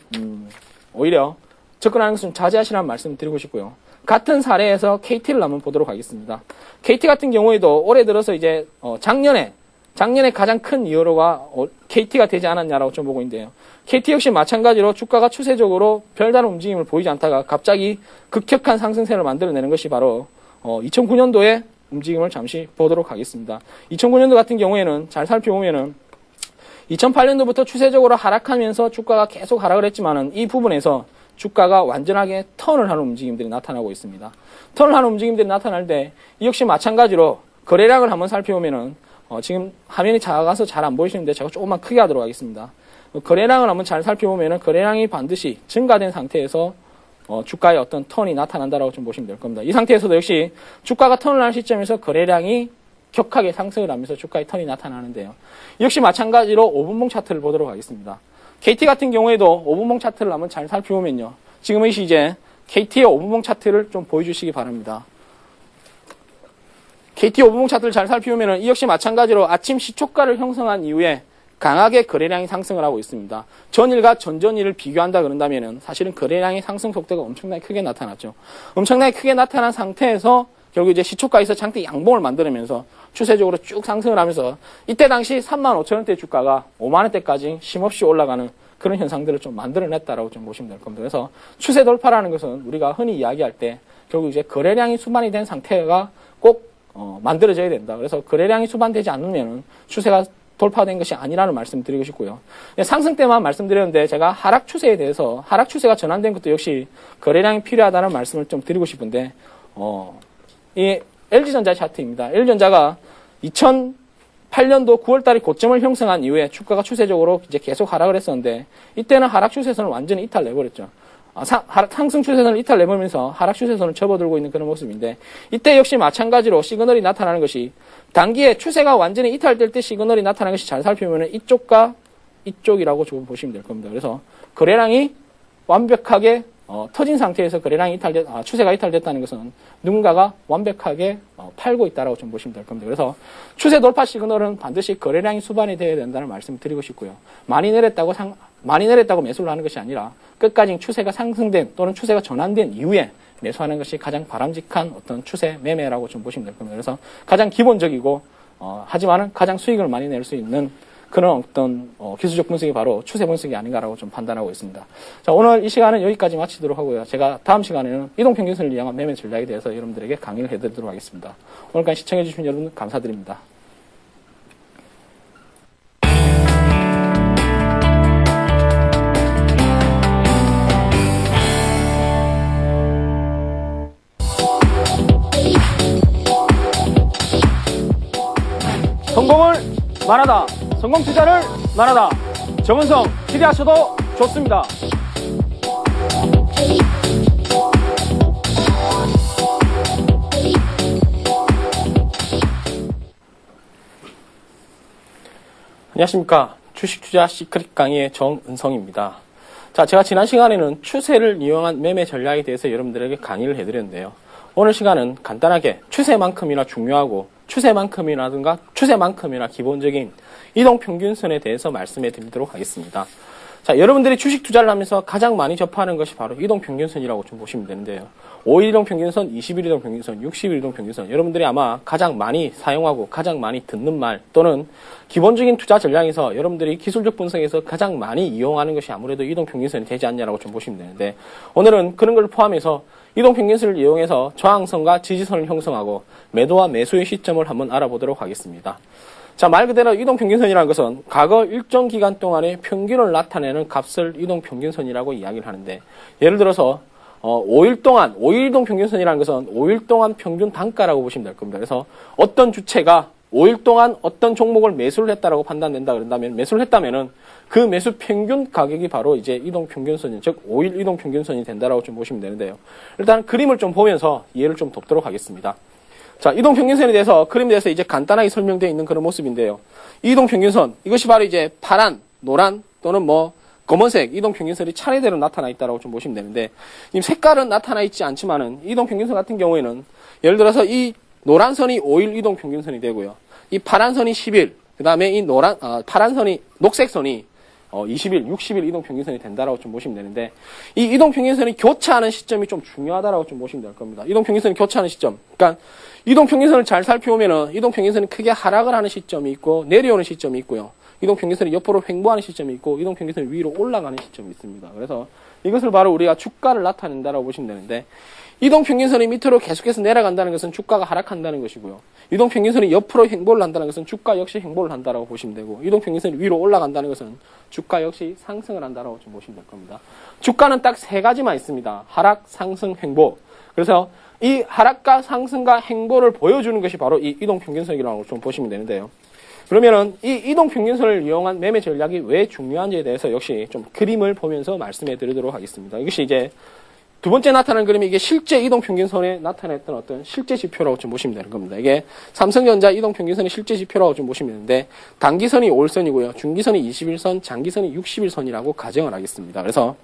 오히려 접근하는 것을 좀 자제하시라는 말씀을 드리고 싶고요. 같은 사례에서 KT를 한번 보도록 하겠습니다. KT 같은 경우에도 올해 들어서 이제 작년에 가장 큰 이유로가 KT가 되지 않았냐라고 좀 보고 있는데요. KT 역시 마찬가지로 주가가 추세적으로 별다른 움직임을 보이지 않다가 갑자기 급격한 상승세를 만들어내는 것이 바로 2009년도의 움직임을 잠시 보도록 하겠습니다. 2009년도 같은 경우에는 잘 살펴보면은 2008년도부터 추세적으로 하락하면서 주가가 계속 하락을 했지만은 이 부분에서 주가가 완전하게 턴을 하는 움직임들이 나타나고 있습니다. 턴을 하는 움직임들이 나타날 때 이 역시 마찬가지로 거래량을 한번 살펴보면은 지금 화면이 작아서 잘 안 보이시는데 제가 조금만 크게 하도록 하겠습니다. 거래량을 한번 잘 살펴보면은 거래량이 반드시 증가된 상태에서 주가의 어떤 턴이 나타난다라고 좀 보시면 될 겁니다. 이 상태에서도 역시 주가가 턴을 하는 시점에서 거래량이 격하게 상승을 하면서 주가의 턴이 나타나는데요. 역시 마찬가지로 5분봉 차트를 보도록 하겠습니다. KT 같은 경우에도 5분봉 차트를 한번 잘 살펴보면요. 지금 이제 KT의 5분봉 차트를 좀 보여주시기 바랍니다. KT 5분봉 차트를 잘 살펴보면 이 역시 마찬가지로 아침 시초가를 형성한 이후에 강하게 거래량이 상승을 하고 있습니다. 전일과 전전일을 비교한다 그런다면 사실은 거래량의 상승 속도가 엄청나게 크게 나타났죠. 엄청나게 크게 나타난 상태에서 결국 이제 시초가에서 장대 양봉을 만들면서 추세적으로 쭉 상승을 하면서 이때 당시 35,000원대 주가가 5만원대까지 쉼없이 올라가는 그런 현상들을 좀 만들어냈다라고 좀 보시면 될 겁니다. 그래서 추세 돌파라는 것은 우리가 흔히 이야기할 때 결국 이제 거래량이 수반이 된 상태가 꼭 만들어져야 된다. 그래서 거래량이 수반되지 않으면 추세가 돌파된 것이 아니라는 말씀 드리고 싶고요. 상승 때만 말씀드렸는데 제가 하락 추세에 대해서 하락 추세가 전환된 것도 역시 거래량이 필요하다는 말씀을 좀 드리고 싶은데 이 LG전자 차트입니다. LG전자가 2008년도 9월달에 고점을 형성한 이후에 주가가 추세적으로 이제 계속 하락을 했었는데 이때는 하락 추세선을 완전히 이탈내버렸죠. 상승 추세선을 이탈내버리면서 하락 추세선을 접어들고 있는 그런 모습인데 이때 역시 마찬가지로 시그널이 나타나는 것이 단기에 추세가 완전히 이탈될 때 시그널이 나타나는 것이 잘 살펴보면 이쪽과 이쪽이라고 조금 보시면 될 겁니다. 그래서 거래량이 완벽하게 터진 상태에서 거래량이 추세가 이탈됐다는 것은 누군가가 완벽하게 팔고 있다라고 좀 보시면 될 겁니다. 그래서 추세 돌파 시그널은 반드시 거래량이 수반이 되어야 된다는 말씀을 드리고 싶고요. 많이 내렸다고 매수를 하는 것이 아니라 끝까지 추세가 상승된 또는 추세가 전환된 이후에 매수하는 것이 가장 바람직한 어떤 추세 매매라고 좀 보시면 될 겁니다. 그래서 가장 기본적이고 하지만은 가장 수익을 많이 낼 수 있는 그런 어떤 기술적 분석이 바로 추세 분석이 아닌가라고 좀 판단하고 있습니다. 자, 오늘 이 시간은 여기까지 마치도록 하고요. 제가 다음 시간에는 이동평균선을 이용한 매매 전략에 대해서 여러분들에게 강의를 해드리도록 하겠습니다. 오늘까지 시청해주신 여러분 감사드립니다. 성공을 말하다. 성공 투자를 말하다. 정은성 기대하셔도 좋습니다. 안녕하십니까. 주식투자 시크릿 강의의 정은성입니다. 자, 제가 지난 시간에는 추세를 이용한 매매 전략에 대해서 여러분들에게 강의를 해드렸는데요. 오늘 시간은 간단하게 추세만큼이나 중요하고 추세만큼이나 기본적인 이동평균선에 대해서 말씀해 드리도록 하겠습니다. 자, 여러분들이 주식 투자를 하면서 가장 많이 접하는 것이 바로 이동평균선이라고 좀 보시면 되는데요. 5일 이동평균선, 20일 이동평균선, 60일 이동평균선. 여러분들이 아마 가장 많이 사용하고 가장 많이 듣는 말 또는 기본적인 투자 전략에서 여러분들이 기술적 분석에서 가장 많이 이용하는 것이 아무래도 이동평균선이 되지 않냐라고 좀 보시면 되는데, 오늘은 그런 걸 포함해서 이동평균선을 이용해서 저항선과 지지선을 형성하고 매도와 매수의 시점을 한번 알아보도록 하겠습니다. 자, 말 그대로 이동평균선이라는 것은 과거 일정 기간 동안의 평균을 나타내는 값을 이동평균선이라고 이야기를 하는데, 예를 들어서 5일 이동평균선이라는 것은 5일 동안 평균 단가라고 보시면 될 겁니다. 그래서 어떤 주체가 5일 동안 어떤 종목을 매수를 했다라고 판단된다 그런다면, 매수를 했다면은 그 매수 평균 가격이 바로 이제 이동평균선이, 즉 5일 이동평균선이 된다라고 좀 보시면 되는데요. 일단 그림을 좀 보면서 이해를 좀 돕도록 하겠습니다. 자, 이동평균선에 대해서, 그림에 대해서 이제 간단하게 설명되어 있는 그런 모습인데요. 이동평균선, 이것이 바로 이제 파란, 노란 또는 검은색 이동평균선이 차례대로 나타나 있다라고 좀 보시면 되는데, 지금 색깔은 나타나 있지 않지만은 이동평균선 같은 경우에는 예를 들어서 이 노란 선이 5일 이동평균선이 되고요. 이 파란 선이 10일, 그 다음에 이 녹색 선이 20일, 60일 이동평균선이 된다라고 좀 보시면 되는데, 이 이동평균선이 교차하는 시점이 좀 중요하다라고 좀 보시면 될 겁니다. 이동평균선이 교차하는 시점. 그러니까 이동평균선을 잘 살펴보면은 이동평균선이 크게 하락을 하는 시점이 있고 내려오는 시점이 있고요. 이동평균선이 옆으로 횡보하는 시점이 있고 이동평균선이 위로 올라가는 시점이 있습니다. 그래서 이것을 바로 우리가 주가를 나타낸다라고 보시면 되는데, 이동평균선이 밑으로 계속해서 내려간다는 것은 주가가 하락한다는 것이고요. 이동평균선이 옆으로 횡보를 한다는 것은 주가 역시 횡보를 한다라고 보시면 되고, 이동평균선이 위로 올라간다는 것은 주가 역시 상승을 한다라고 좀 보시면 될 겁니다. 주가는 딱 세 가지만 있습니다. 하락, 상승, 횡보. 그래서 이 하락과 상승과 횡보를 보여주는 것이 바로 이 이동평균선이라고 좀 보시면 되는데요. 그러면은 이 이동평균선을 이용한 매매 전략이 왜 중요한지에 대해서 역시 좀 그림을 보면서 말씀해 드리도록 하겠습니다. 이것이 이제 두 번째 나타나는 그림이 이게 실제 이동평균선에 나타냈던 어떤 실제 지표라고 좀 보시면 되는 겁니다. 이게 삼성전자 이동평균선의 실제 지표라고 좀 보시면 되는데, 단기선이 5일선이고요. 중기선이 21선, 장기선이 60일선이라고 가정을 하겠습니다. 그래서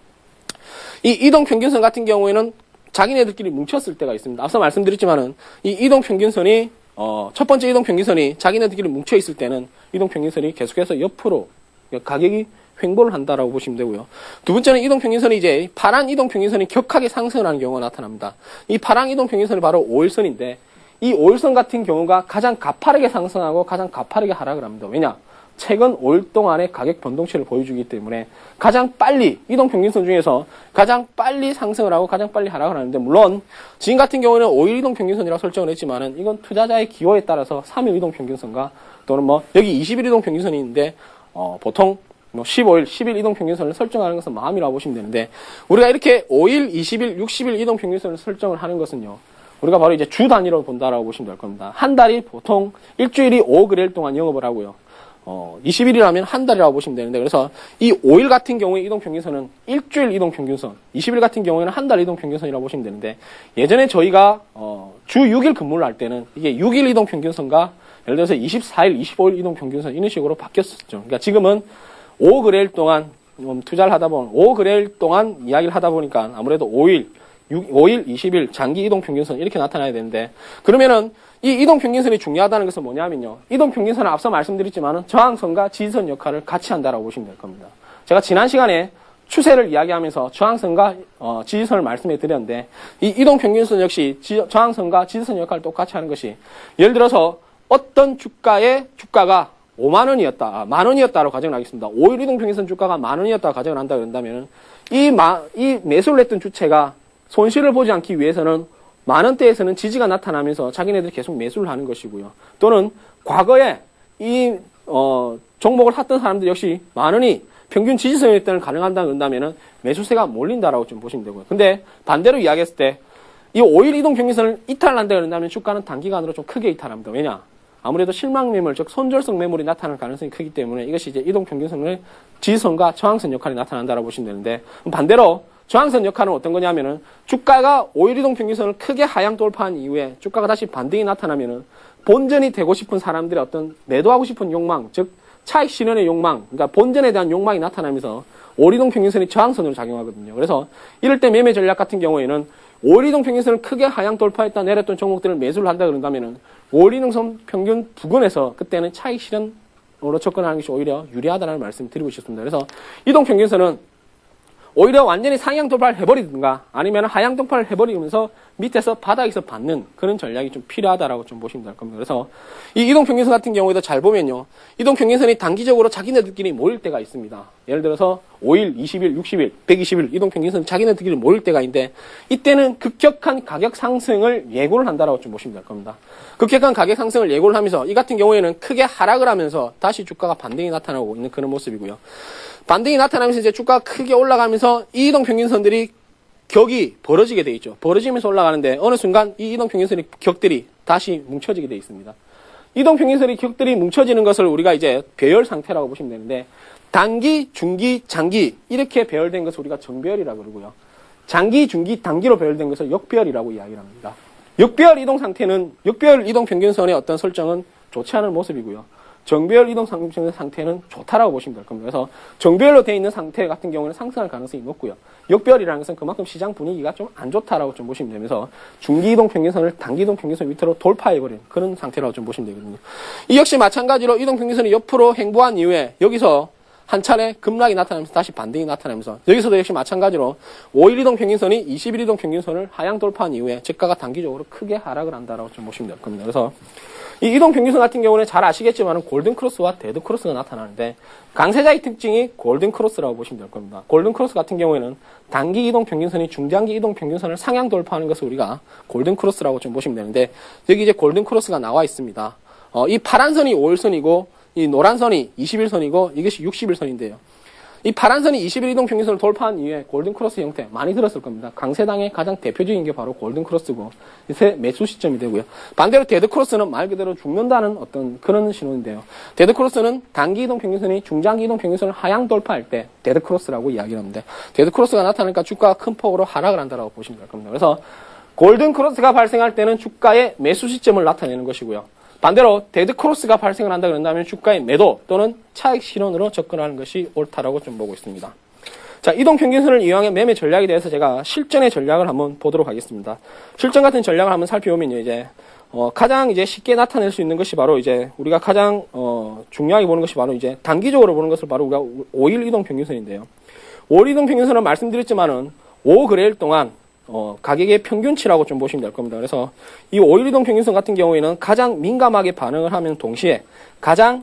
이 이동평균선 같은 경우에는 자기네들끼리 뭉쳤을 때가 있습니다. 앞서 말씀드렸지만은 이 이동평균선이 첫 번째 이동평균선이 자기네들끼리 뭉쳐 있을 때는 이동평균선이 계속해서 옆으로 가격이 횡보를 한다라고 보시면 되고요. 두 번째는 이동평균선이 이제 파란 이동평균선이 격하게 상승을 하는 경우가 나타납니다. 이 파란 이동평균선이 바로 5일선인데, 이 5일선 같은 경우가 가장 가파르게 상승하고 가장 가파르게 하락을 합니다. 왜냐? 최근 5일 동안의 가격 변동치를 보여주기 때문에 가장 빨리, 이동평균선 중에서 가장 빨리 상승을 하고 가장 빨리 하락을 하는데, 물론 지금 같은 경우는 5일 이동평균선이라고 설정을 했지만은 이건 투자자의 기호에 따라서 3일 이동평균선과 또는 여기 20일 이동평균선이 있는데 보통 15일, 10일 이동평균선을 설정하는 것은 마음이라고 보시면 되는데, 우리가 이렇게 5일, 20일, 60일 이동평균선을 설정을 하는 것은요, 우리가 바로 이제 주 단위로 본다라고 보시면 될 겁니다. 한 달이 보통 일주일이 5그레일 동안 영업을 하고요. 20일이라면 한 달이라고 보시면 되는데, 그래서 이 5일 같은 경우에 이동평균선은 일주일 이동평균선, 20일 같은 경우에는 한 달 이동평균선이라고 보시면 되는데, 예전에 저희가 주 6일 근무를 할 때는 이게 6일 이동평균선과 예를 들어서 24일, 25일 이동평균선 이런 식으로 바뀌었었죠. 그러니까 지금은 5그레일 동안 투자를 하다 보면 5거래일 동안 이야기를 하다 보니까 아무래도 5일, 5일, 20일 장기 이동 평균선 이렇게 나타나야 되는데 그러면은 이 이동 평균선이 중요하다는 것은 뭐냐면요. 이동 평균선은 앞서 말씀드렸지만은 저항선과 지지선 역할을 같이 한다라고 보시면 될 겁니다. 제가 지난 시간에 추세를 이야기하면서 저항선과 지지선을 말씀해 드렸는데 이 이동 평균선 역시 저항선과 지지선 역할을 똑같이 하는 것이 예를 들어서 어떤 주가가 5만 원이었다. 만 원이었다로 가정을 하겠습니다. 5일 이동 평균선 주가가 만 원이었다고 가정을 한다 그런다면은 이 매수를 했던 주체가 손실을 보지 않기 위해서는 만 원대에서는 지지가 나타나면서 자기네들이 계속 매수를 하는 것이고요. 또는 과거에 이 종목을 샀던 사람들 역시 만 원이 평균 지지선일 때는 가능한다 그런다면은 매수세가 몰린다라고 좀 보시면 되고요. 근데 반대로 이야기했을 때 이 5일 이동 평균선을 이탈한다 그런다면 주가는 단기간으로 좀 크게 이탈합니다. 왜냐? 아무래도 실망 매물, 즉 손절성 매물이 나타날 가능성이 크기 때문에 이것이 이제 이동 평균선의 지지선과 저항선 역할이 나타난다라고 보시면 되는데 반대로 저항선 역할은 어떤 거냐면은 주가가 5일 이동 평균선을 크게 하향 돌파한 이후에 주가가 다시 반등이 나타나면은 본전이 되고 싶은 사람들의 어떤 매도하고 싶은 욕망, 즉 차익 실현의 욕망, 그러니까 본전에 대한 욕망이 나타나면서 5일 이동 평균선이 저항선으로 작용하거든요. 그래서 이럴 때 매매 전략 같은 경우에는 5일 이동 평균선을 크게 하향 돌파했다 내렸던 종목들을 매수를 한다 그런다면은 5일 이동 평균 부근에서 그때는 차익 실현으로 접근하는 것이 오히려 유리하다는 말씀을 드리고 싶습니다. 그래서 이동 평균선은 오히려 완전히 상향 돌파를 해버리든가 아니면 하향 돌파를 해버리면서 밑에서 바닥에서 받는 그런 전략이 좀 필요하다라고 좀 보시면 될 겁니다. 그래서 이 이동 평균선 같은 경우에도 잘 보면요. 이동 평균선이 단기적으로 자기네들끼리 모일 때가 있습니다. 예를 들어서 5일, 20일, 60일, 120일 이동 평균선 자기네들끼리 모일 때가 있는데 이때는 급격한 가격 상승을 예고를 한다라고 좀 보시면 될 겁니다. 급격한 가격 상승을 예고를 하면서 이 같은 경우에는 크게 하락을 하면서 다시 주가가 반등이 나타나고 있는 그런 모습이고요. 반등이 나타나면서 이제 주가가 크게 올라가면서 이 이동 평균선들이 격이 벌어지게 돼 있죠. 벌어지면서 올라가는데 어느 순간 이 이동 평균선의 격들이 다시 뭉쳐지게 돼 있습니다. 이동 평균선의 격들이 뭉쳐지는 것을 우리가 이제 배열 상태라고 보시면 되는데 단기, 중기, 장기 이렇게 배열된 것을 우리가 정배열이라고 그러고요. 장기, 중기, 단기로 배열된 것을 역배열이라고 이야기를 합니다. 역배열 이동 상태는 역배열 이동 평균선의 어떤 설정은 좋지 않은 모습이고요. 정배열 이동 상태는 좋다라고 보시면 될 겁니다. 그래서 정배열로 되어 있는 상태 같은 경우는 상승할 가능성이 높고요. 역배열이라는 것은 그만큼 시장 분위기가 좀 안 좋다라고 좀 보시면 되면서 중기 이동 평균선을 단기 이동 평균선 밑으로 돌파해버린 그런 상태라고 좀 보시면 되거든요. 이 역시 마찬가지로 이동 평균선이 옆으로 행보한 이후에 여기서 한 차례 급락이 나타나면서 다시 반등이 나타나면서 여기서도 역시 마찬가지로 5일 이동 평균선이 20일 이동 평균선을 하향 돌파한 이후에 주가가 단기적으로 크게 하락을 한다라고 좀 보시면 될 겁니다. 그래서 이 이동 평균선 같은 경우는 잘 아시겠지만 골든 크로스와 데드 크로스가 나타나는데 강세자의 특징이 골든 크로스라고 보시면 될 겁니다. 골든 크로스 같은 경우에는 단기 이동 평균선이 중장기 이동 평균선을 상향 돌파하는 것을 우리가 골든 크로스라고 좀 보시면 되는데 여기 이제 골든 크로스가 나와 있습니다. 이 파란 선이 5일선이고 이 노란 선이 20일선이고 이것이 60일선인데요. 이 파란 선이 20일 이동 평균선을 돌파한 이후에 골든 크로스 형태 많이 들었을 겁니다. 강세당의 가장 대표적인 게 바로 골든 크로스고 새 매수 시점이 되고요. 반대로 데드 크로스는 말 그대로 죽는다는 어떤 그런 신호인데요. 데드 크로스는 단기 이동 평균선이 중장기 이동 평균선을 하향 돌파할 때 데드 크로스라고 이야기를 하는데 데드 크로스가 나타나니까 주가가 큰 폭으로 하락을 한다고 보시면 될 겁니다. 그래서 골든 크로스가 발생할 때는 주가의 매수 시점을 나타내는 것이고요. 반대로 데드 크로스가 발생을 한다 그런다면 주가의 매도 또는 차익 실현으로 접근하는 것이 옳다라고 좀 보고 있습니다. 자, 이동 평균선을 이용한 매매 전략에 대해서 제가 실전의 전략을 한번 보도록 하겠습니다. 실전 같은 전략을 한번 살펴보면요, 이제 가장 이제 쉽게 나타낼 수 있는 것이 바로 이제 우리가 가장 중요하게 보는 것이 바로 이제 단기적으로 보는 것을 바로 우리가 5일 이동 평균선인데요. 5일 이동 평균선은 말씀드렸지만은 5거래일 동안 가격의 평균치라고 좀 보시면 될 겁니다. 그래서 이 5일 이동 평균선 같은 경우에는 가장 민감하게 반응을 하면 동시에 가장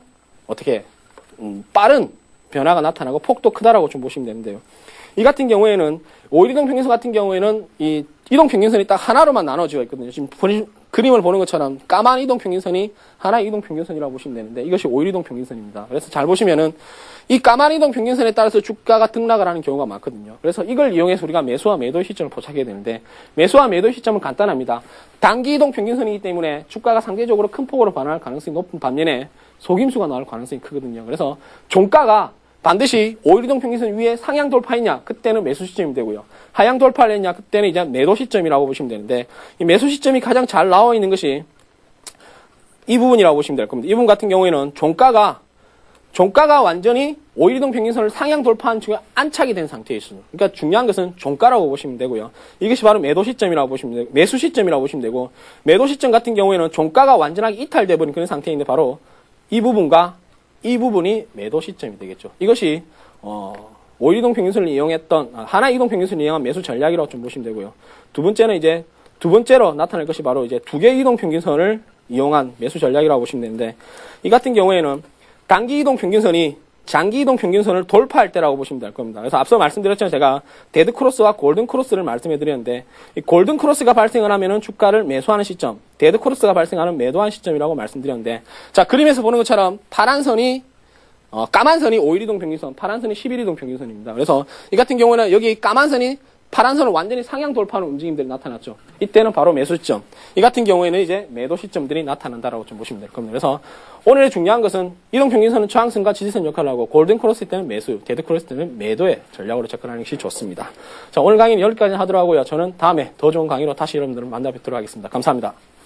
빠른 변화가 나타나고 폭도 크다라고 좀 보시면 되는데요. 이 같은 경우에는 5일 이동 평균선 같은 경우에는 이 이동 평균선이 딱 하나로만 나눠져 있거든요. 지금 그림을 보는 것처럼 까만 이동 평균선이 하나의 이동 평균선이라고 보시면 되는데 이것이 5일 이동 평균선입니다. 그래서 잘 보시면은 이 까만 이동 평균선에 따라서 주가가 등락을 하는 경우가 많거든요. 그래서 이걸 이용해서 우리가 매수와 매도 시점을 포착해야 되는데 매수와 매도 시점은 간단합니다. 단기 이동 평균선이기 때문에 주가가 상대적으로 큰 폭으로 반응할 가능성이 높은 반면에 속임수가 나올 가능성이 크거든요. 그래서 종가가 반드시 5일 이동 평균선 위에 상향 돌파했냐 그때는 매수 시점이 되고요. 하향 돌파를 했냐 그때는 이제 매도 시점이라고 보시면 되는데 이 매수 시점이 가장 잘 나와 있는 것이 이 부분이라고 보시면 될 겁니다. 이 부분 같은 경우에는 종가가 종가가 완전히 5일 이동 평균선을 상향 돌파한 중에 안착이 된 상태에 있습니다. 그러니까 중요한 것은 종가라고 보시면 되고요. 이것이 바로 매도 시점이라고 보시면 되고, 매수 시점이라고 보시면 되고, 매도 시점 같은 경우에는 종가가 완전하게 이탈돼 버린 그런 상태인데 바로 이 부분과 이 부분이 매도 시점이 되겠죠. 이것이 5일 이동 평균선을 이용했던 하나 이동 평균선을 이용한 매수 전략이라고 좀 보시면 되고요. 두 번째로 나타날 것이 바로 이제 두 개 이동 평균선을 이용한 매수 전략이라고 보시면 되는데, 이 같은 경우에는 단기 이동 평균선이 장기 이동 평균선을 돌파할 때라고 보시면 될 겁니다. 그래서 앞서 말씀드렸죠. 제가 데드 크로스와 골든 크로스를 말씀해 드렸는데, 이 골든 크로스가 발생을 하면은 주가를 매수하는 시점, 데드 크로스가 발생하는 매도하는 시점이라고 말씀드렸는데, 자, 그림에서 보는 것처럼 파란 선이 까만 선이 5일 이동 평균선, 파란 선이 10일 이동 평균선입니다. 그래서 이 같은 경우는 여기 까만 선이 파란 선을 완전히 상향 돌파하는 움직임들이 나타났죠. 이때는 바로 매수 시점. 이 같은 경우에는 이제 매도 시점들이 나타난다라고 좀 보시면 될 겁니다. 그래서 오늘의 중요한 것은 이동 평균선은 저항선과 지지선 역할을 하고 골든 크로스 때는 매수, 데드 크로스 때는 매도의 전략으로 접근하는 것이 좋습니다. 자, 오늘 강의는 여기까지 하도록 하고요. 저는 다음에 더 좋은 강의로 다시 여러분들을 만나 뵙도록 하겠습니다. 감사합니다.